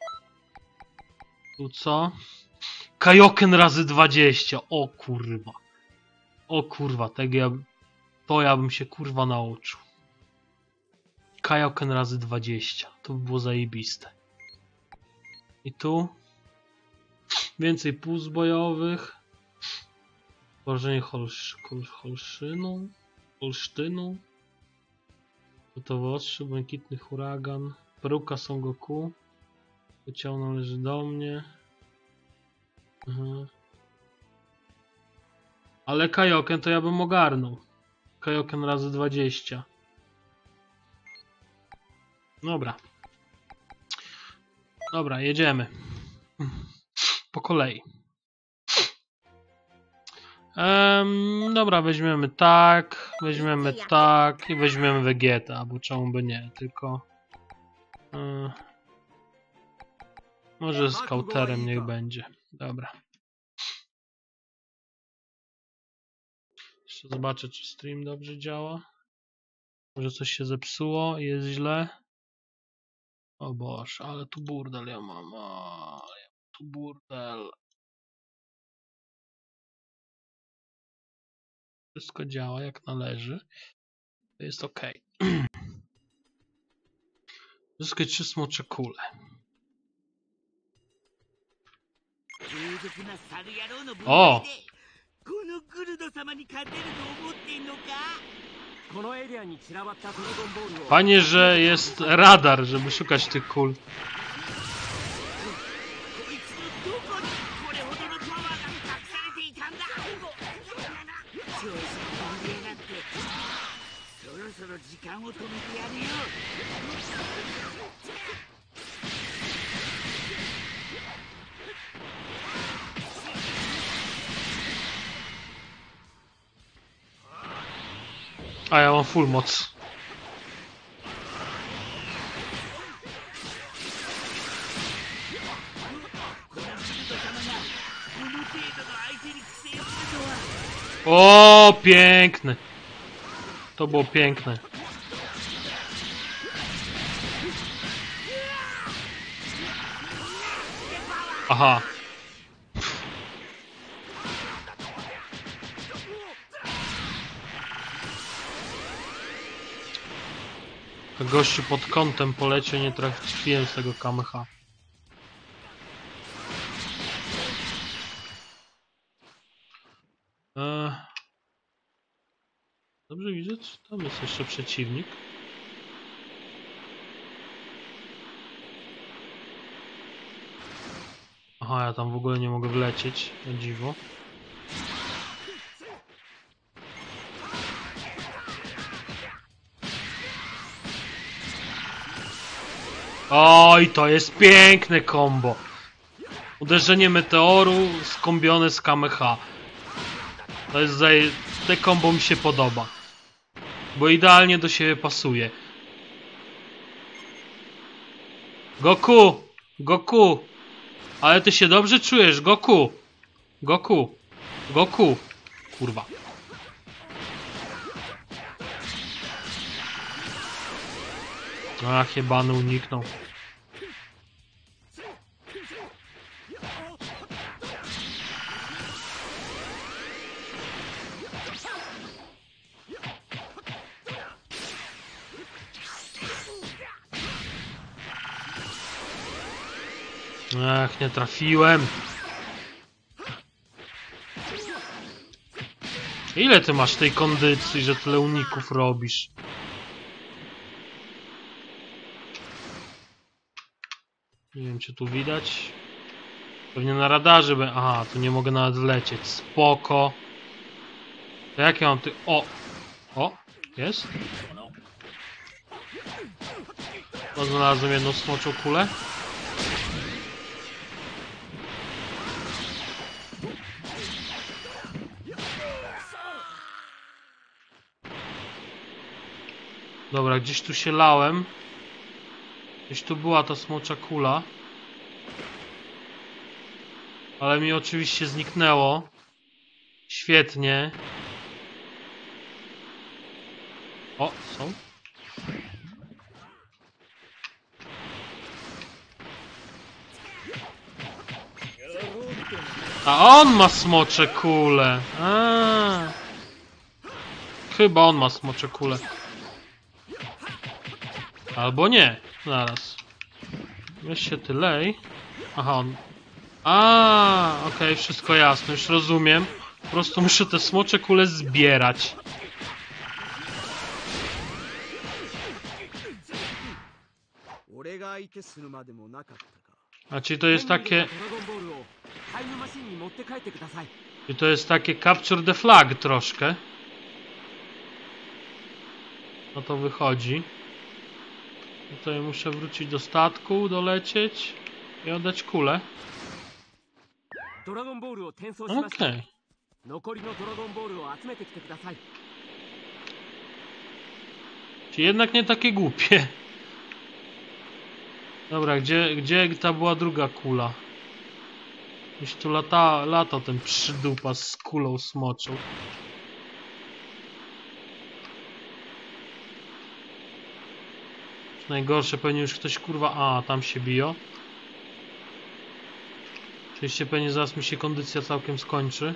Tu co? Kaioken razy 20. O kurwa. O kurwa, to ja bym się kurwa nauczył. Kaioken razy 20. To by było zajebiste. I tu więcej puz bojowych. Tworzenie Holsztynu. Gotowy ostrze, błękitny huragan. Peruka Son Goku. To ciało należy do mnie. Aha. Ale Kaioken to ja bym ogarnął. Kaioken razy 20. Dobra. Dobra, jedziemy. Po kolei. Dobra, weźmiemy tak i weźmiemy Vegeta, bo czemu by nie, tylko może z kauterem niech będzie. Dobra. Jeszcze zobaczę, czy stream dobrze działa. Może coś się zepsuło i jest źle. O Boże, ale tu burdel ja mam. Tu burdel. Wszystko działa jak należy. To jest ok. Zyskać 3 smocze kule. O! このグルド様に勝てると思ってんのかこのエリアに散らばったドラゴンボールを Fajnie, że jest radar, żeby szukać tych kul. こいつのどこにこれほどのパワーが隠されていたんだ調子に飛んでやがってそろそろ時間を止めてやるよ A ja mam full moc. O, piękny. To było piękne. Aha. Gościu pod kątem poleciał, nie trafiłem z tego Kameha. Dobrze widzę, czy tam jest jeszcze przeciwnik? Aha, ja tam w ogóle nie mogę wlecieć, o dziwo. Oj, to jest piękne combo. Uderzenie meteoru skombione z Kameha. To jest te combo mi się podoba. Bo idealnie do siebie pasuje. Goku! Goku! Ale ty się dobrze czujesz, Goku! Goku! Goku! Kurwa. Ach, jebany uniknął. Ach, nie trafiłem. Ile ty masz tej kondycji, że tyle uników robisz? Nie wiem, czy tu widać. Pewnie na radarze by... Aha, tu nie mogę nawet wlecieć. Spoko. To jak ja mam ty... O! O! Jest? O, znalazłem jedną smoczą kulę. Dobra, gdzieś tu się lałem. Gdzieś tu była ta smocza kula. Ale mi oczywiście zniknęło. Świetnie. O, są? A on ma smocze kule. Chyba on ma smocze kule. Albo nie. Zaraz. Weź się ty lej. Aha, on... okej, wszystko jasne, już rozumiem. Po prostu muszę te smocze kule zbierać. A czyli to jest takie... Czyli to jest takie capture the flag troszkę. No to wychodzi. Tutaj muszę wrócić do statku, dolecieć i oddać kulę. ドラゴンボールを転送しました。 Okej. 残りのドラゴンボールを集めてきてください。 Czyli jednak nie takie głupie. Dobra, gdzie ta była druga kula? Gdzieś tu latał ten przydupa z kulą smoczą. Najgorsze, pewnie już ktoś kurwa... A, tam się biją. Oczywiście pewnie zaraz mi się kondycja całkiem skończy.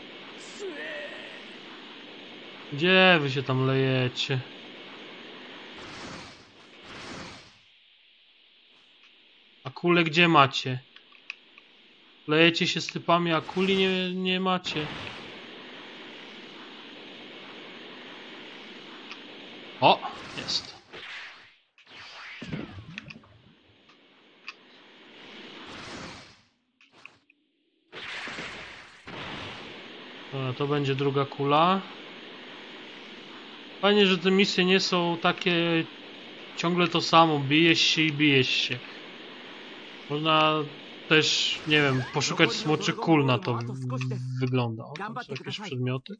Gdzie wy się tam lejecie? A kule gdzie macie? Lejecie się z typami, a kuli nie macie. O! Jest. Dobra, to będzie druga kula. Fajnie, że te misje nie są takie ciągle to samo. Bijesz się i bijesz się. Można też, nie wiem, poszukać smoczych kul na to wygląda. O, tam są jakieś przedmioty.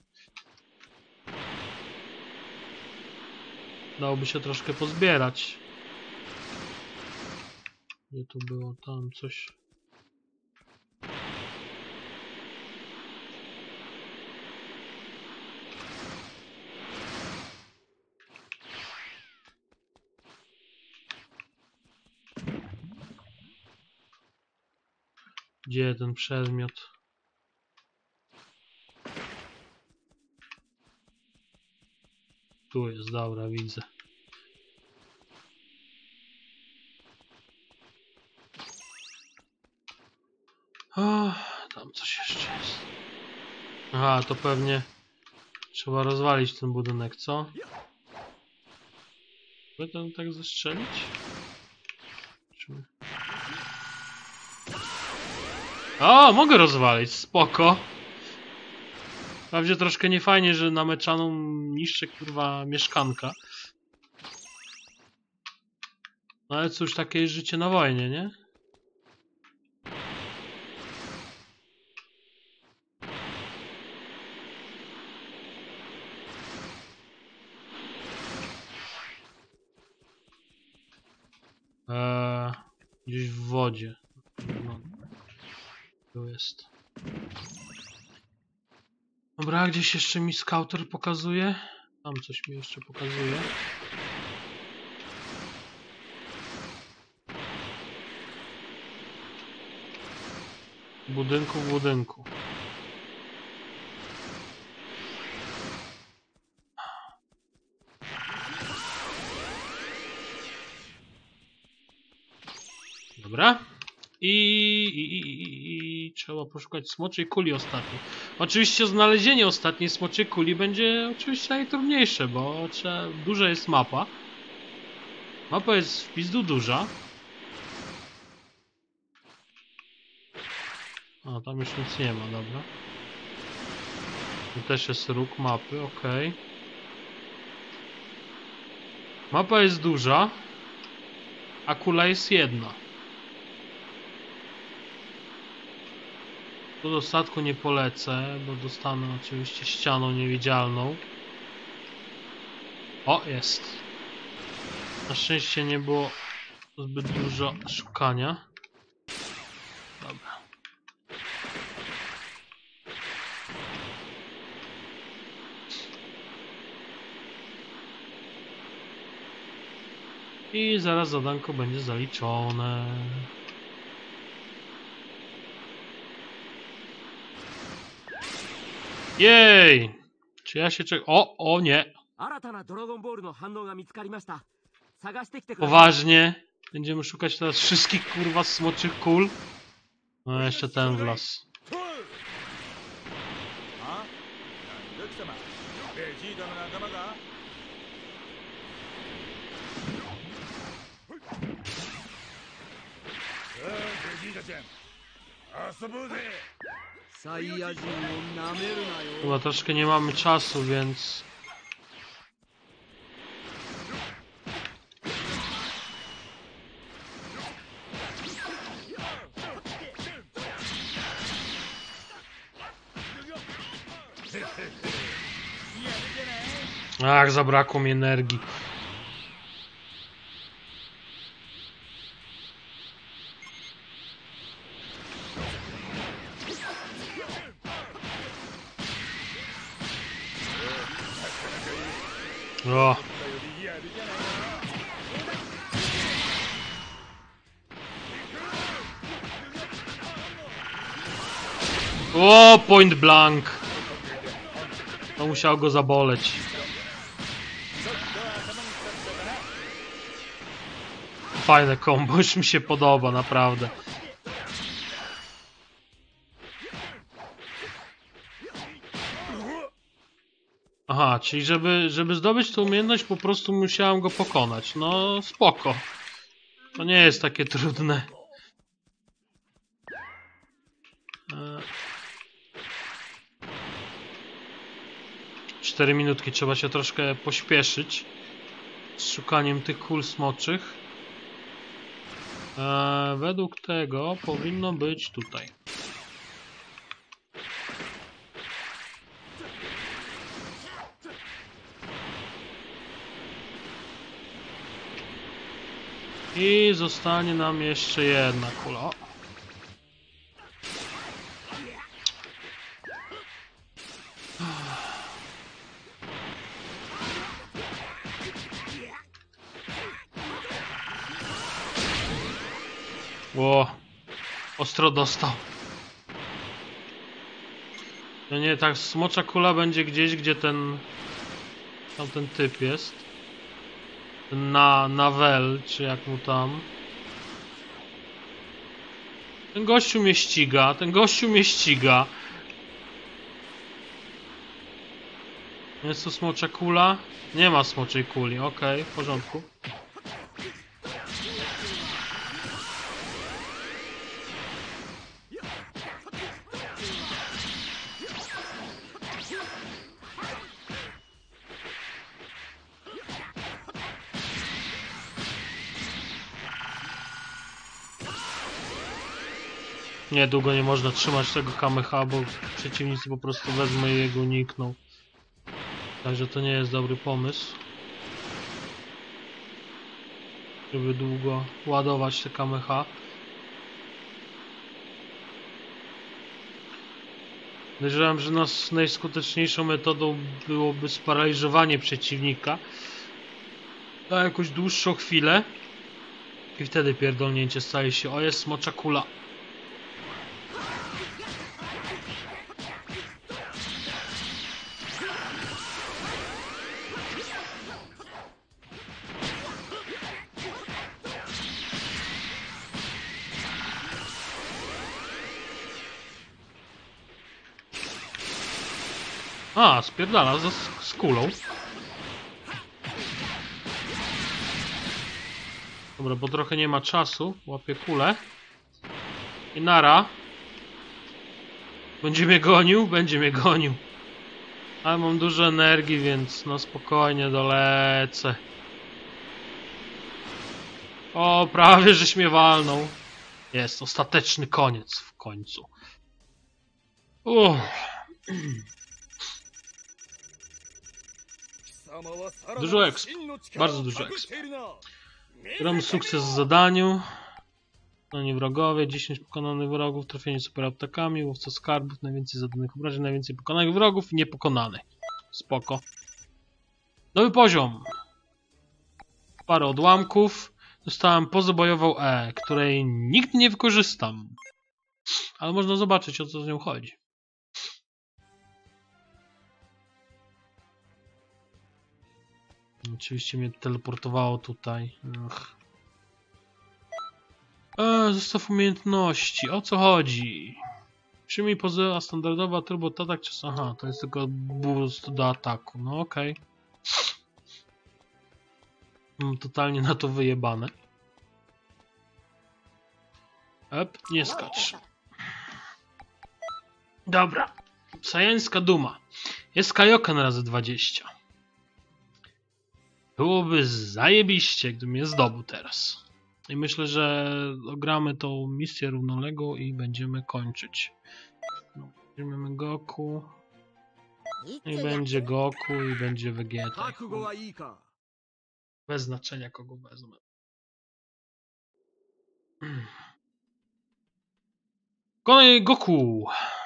Dałoby się troszkę pozbierać. Gdzie to było? Tam coś. Gdzie ten przedmiot? Tu jest, dobra, widzę. O, tam coś jeszcze jest. Aha, to pewnie trzeba rozwalić ten budynek, co? By to tak zestrzelić? Czy... O, mogę rozwalić, spoko. Wprawdzie troszkę niefajnie, że na meczaną niszczę kurwa mieszkanka. No ale cóż, takie jest życie na wojnie, nie? Gdzieś w wodzie. No. Tu jest. Dobra, gdzieś jeszcze mi scouter pokazuje. Tam coś mi jeszcze pokazuje. W budynku. Dobra. I trzeba poszukać smoczej kuli ostatniej. Oczywiście znalezienie ostatniej smoczej kuli będzie oczywiście najtrudniejsze, bo duża jest mapa. Mapa jest w pizdu duża. A, tam już nic nie ma, dobra. Tu też jest róg mapy, ok. Mapa jest duża, a kula jest jedna. Tu do statku nie polecę, bo dostanę oczywiście ścianą niewidzialną. O, jest. Na szczęście nie było zbyt dużo szukania. Dobra. I zaraz zadanko będzie zaliczone. Jej! Czy ja się czekam? O nie! Poważnie? Będziemy szukać teraz wszystkich kurwa smoczych kul? No jeszcze ten w las. Chyba troszkę nie mamy czasu, więc... Ach, zabrakło mi energii. O. O, point blank. To musiało go zaboleć. Fajne combo, już mi się podoba, naprawdę. Aha, czyli żeby zdobyć tę umiejętność, po prostu musiałem go pokonać. No, spoko. To nie jest takie trudne. 4 minutki, trzeba się troszkę pośpieszyć z szukaniem tych kul smoczych. Według tego powinno być tutaj. I zostanie nam jeszcze jedna kula. O, ostro dostał. No nie, tak, smocza kula będzie gdzieś, gdzie ten tamten typ jest. Ten Nawel, czy jak mu tam. Ten gościu mnie ściga, ten gościu mnie ściga. Jest tu smocza kula? Nie ma smoczej kuli, okej, w porządku. Nie, długo nie można trzymać tego Kameha, bo przeciwnicy po prostu wezmą i jego unikną. Także to nie jest dobry pomysł, żeby długo ładować te Kameha. Podejrzewam, że najskuteczniejszą metodą byłoby sparaliżowanie przeciwnika na jakąś dłuższą chwilę i wtedy pierdolnięcie staje się: o, jest smocza kula. A, spierdala z kulą. Dobra, bo trochę nie ma czasu. Łapię kulę. I nara. Będzie mnie gonił? Będzie mnie gonił. Ale mam dużo energii, więc no spokojnie dolecę. O, prawie żeś mnie walnął. Jest, ostateczny koniec w końcu. Dużo exp. Bardzo dużo exp. Gramy sukces w zadaniu. Pokonani wrogowie, 10 pokonanych wrogów, trafienie super aptekami, łowca skarbów, najwięcej zadanych obrażeń, najwięcej pokonanych wrogów i niepokonanych. Spoko. Nowy poziom. Parę odłamków. Dostałem pozabojową której nigdy nie wykorzystam. Ale można zobaczyć, o co z nią chodzi. Oczywiście mnie teleportowało tutaj. Zestaw umiejętności. O co chodzi? Przyjmij pozycja standardowa, turbo atak czy... Aha, to jest tylko boost do ataku. No okej. Mam totalnie na to wyjebane. Nie skacz. Dobra. Sajańska duma. Jest Kaioken razy 20. Byłoby zajebiście, gdybym je zdobył teraz. I myślę, że ogramy tą misję równoległą i będziemy kończyć. No, weźmiemy Goku. I będzie Goku i będzie Vegeta. 覚悟はいいか。 Bez znaczenia kogo wezmę. Kolej Goku.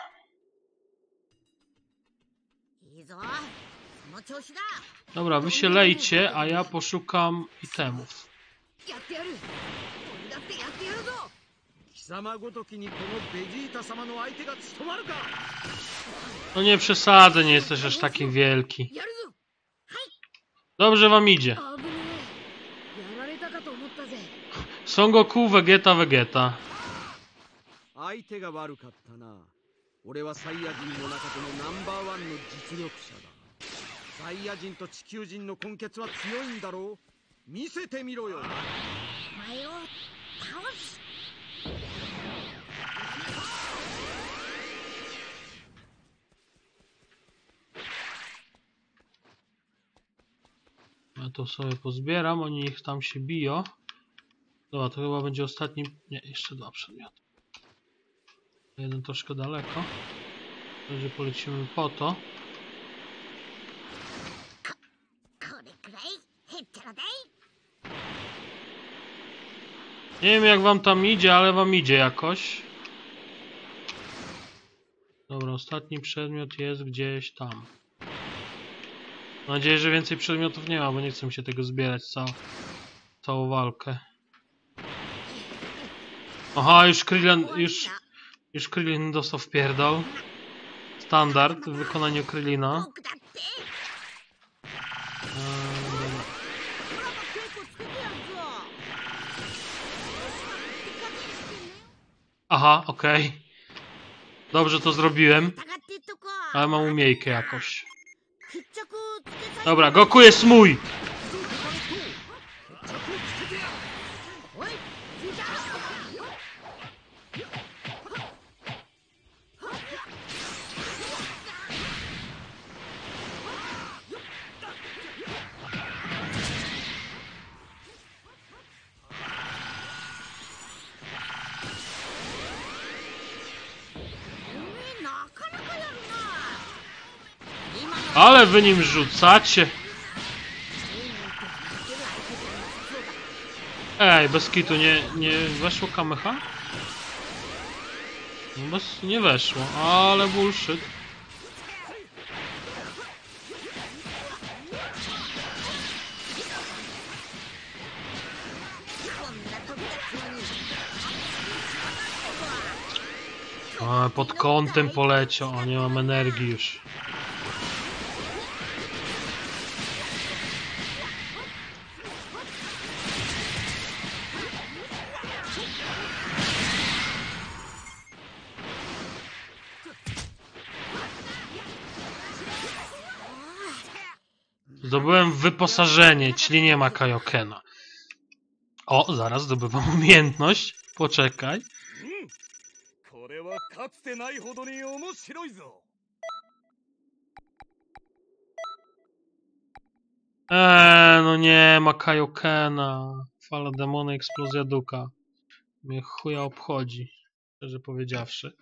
いいぞ、その調子だ。 Dobra, wy się lejcie, a ja poszukam itemów. やってやる。俺だってやってやるぞ。 貴様ごときにこのベジータ様の相手が務まるか。 No nie przesadzę, nie jesteś aż taki wielki. やるぞ。 Dobrze wam idzie. 危ねえ。やられたかと思ったぜ。 Son Goku, Vegeta, Vegeta. 相手が悪かったな。俺はサイヤ人の中でのナンバーワンの実力者だ。サイヤ人と地球人の根血は強いんだろう。見せてみろよ。 お前を倒す。 Ja to sobie pozbieram, oni ich tam się biją. Dobra, to chyba będzie ostatni... Nie, jeszcze dwa przedmioty. Jeden troszkę daleko. Także polecimy po to. これくらいへっちゃらだい。 Nie wiem jak wam tam idzie, ale wam idzie jakoś. Dobra, ostatni przedmiot jest gdzieś tam. Mam nadzieję, że więcej przedmiotów nie ma, bo nie chcę mi się tego zbierać całą walkę. Aha, już Krillin dostał wpierdol. Standard w wykonaniu Krillina. 僕だって Dobra. ほら結構つけてやるぞ。 Aha, okej. Dobrze to zrobiłem, 疑ってっとこ。 ale mam umiejkę jakoś. 決着つけさせ。 Dobra, Goku jest mój! おい、ついた。 なかなかやるな。今の Ale wy nim rzucacie. Ej, bez kitu, nie weszło Kameha? No nie weszło, ale bullshit. A, pod kątem poleciał, a nie mam energii już. Zdobyłem wyposażenie, czyli nie ma Kaiokena. O, zaraz zdobywam umiejętność. Poczekaj. これはかつてないほどに面白いぞ。 No nie ma Kaiokena. Fala demona, eksplozja duka. Mnie chuja obchodzi, szczerze powiedziawszy.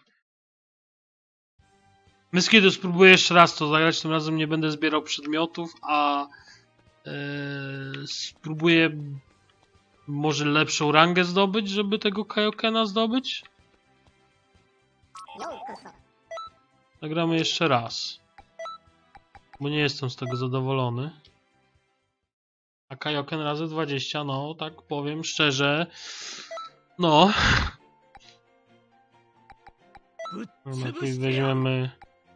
Myskidu, spróbuję jeszcze raz to zagrać, tym razem nie będę zbierał przedmiotów, a spróbuję może lepszą rangę zdobyć, żeby tego Kaiokena zdobyć. Zagramy jeszcze raz, bo nie jestem z tego zadowolony. A Kaioken razy 20, no tak powiem szczerze, no. No tu weźmiemy...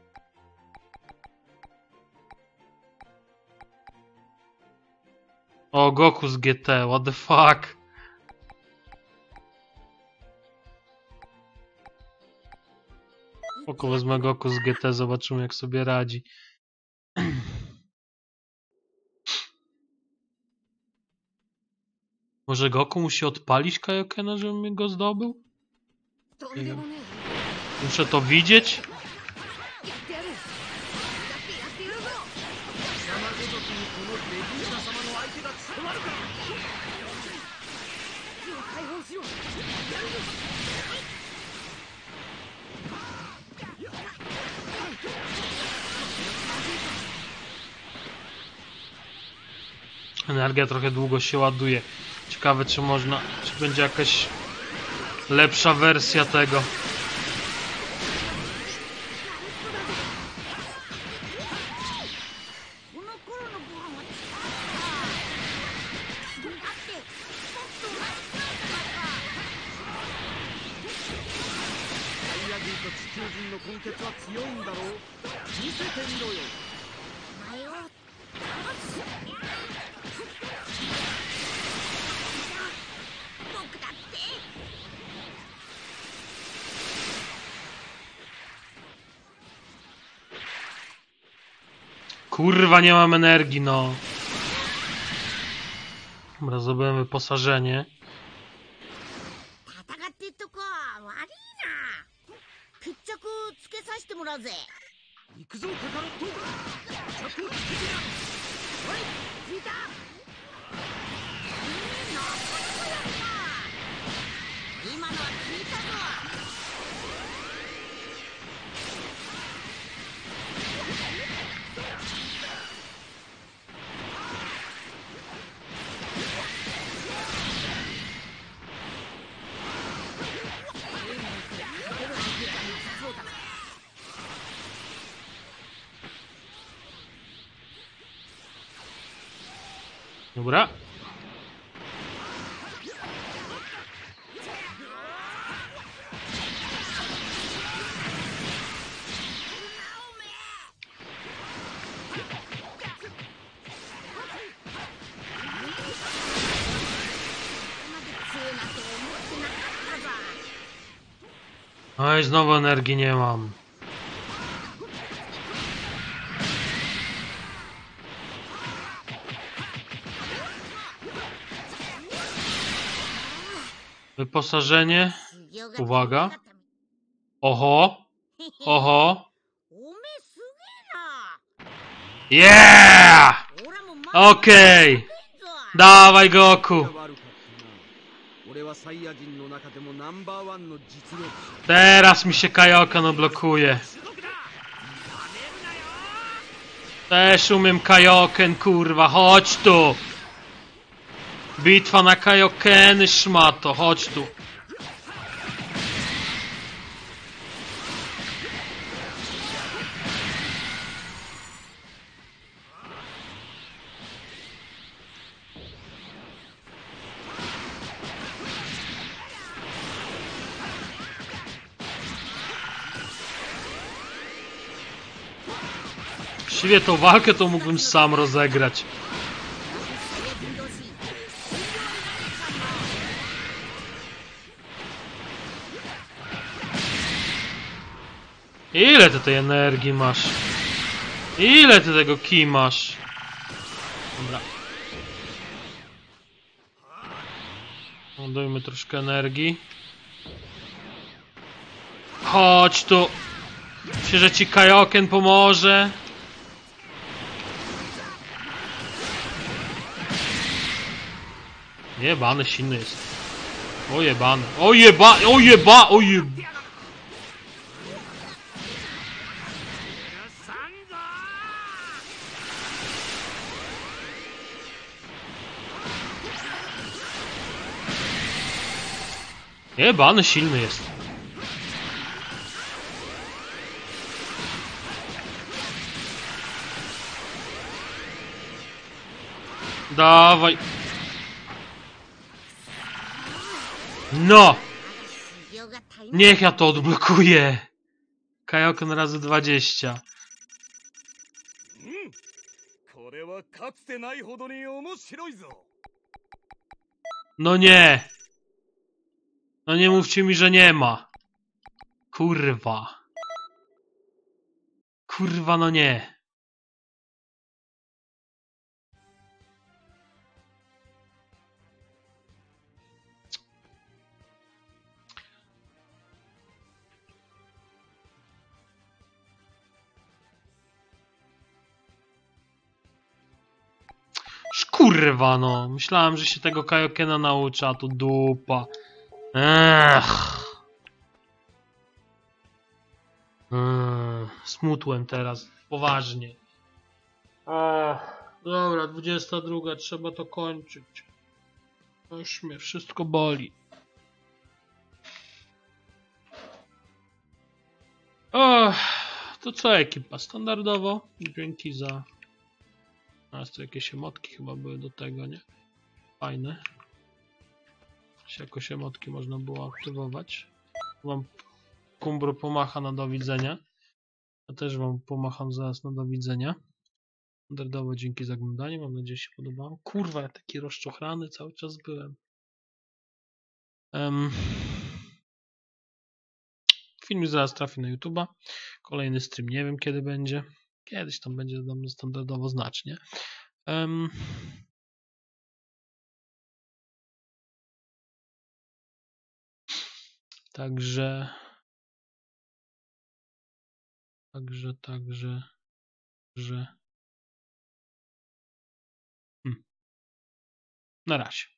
O, Goku z GT, what the fuck? Spoko, wezmę Goku z GT, zobaczymy jak sobie radzi. Może Goku musi odpalić Kaiokena, żebym go zdobył? Nie wiem. Muszę to widzieć? やってやる。だってやってやるぞ。 貴様ごときにこのベジータ様の相手が務まるか。 手を解放しろ。やるぞ。 貴 Energia trochę długo się ładuje. Ciekawe, czy można... Czy będzie jakaś lepsza wersja tego. Kurwa, nie mam energii, no. Dobra, zrobiłem wyposażenie. 戦ってっとこ悪いな。決着つけさせてもらうぜ。 行くぞカカロット。着をつけてな。はい、聞いた。 なかなかやるな。今のは聞いたぞ。 Dobra. Oj, znowu energii nie mam. Wyposażenie. Uwaga. Oho. Oho. Yeah! Okej. Dawaj, Goku. 俺はサイヤ人の中でもナンバーワンの実力者。 Teraz mi się Kaioken odblokuje. Też umiem Kaioken, kurwa. Chodź tu. Bitwa na Kaiokeny, szmato. Chodź tu. Właściwie tą walkę to mógłbym sam rozegrać. Ile ty tej energii masz? Ile ty tego ki masz? Dobra. Dajmy troszkę energii. Chodź tu. Myślę, że ci Kaioken pomoże. Jebany, silny jest. O jebany. O jeba, o jeba, o jeba. Jebany, silny jest. Dawaj. No! Niech ja to odblokuję. Kaioken razy 20. これはかつてないほどに面白いぞ。 No nie. No nie mówcie mi, że nie ma. Kurwa. Kurwa, no nie. Kurwa, no. Myślałem, że się tego Kaiokena nauczy, a tu dupa. Ech. Smutłem teraz. Poważnie. Dobra, 22, trzeba to kończyć. Już mnie wszystko boli. O, to co ekipa? Standardowo. Dzięki za... A, tu jakieś emotki chyba były do tego, nie? Fajne. Czy jakoś emotki można było aktywować. Wam Kumbro pomacha na do widzenia. Ja też wam pomacham zaraz na do widzenia. Standardowo dzięki za oglądanie. Mam nadzieję, że się podobało. Kurwa, ja taki rozczochrany cały czas byłem. Film zaraz trafi na YouTube'a. Kolejny stream nie wiem kiedy będzie. Kiedyś tam będzie standardowo znacznie. Także że na razie.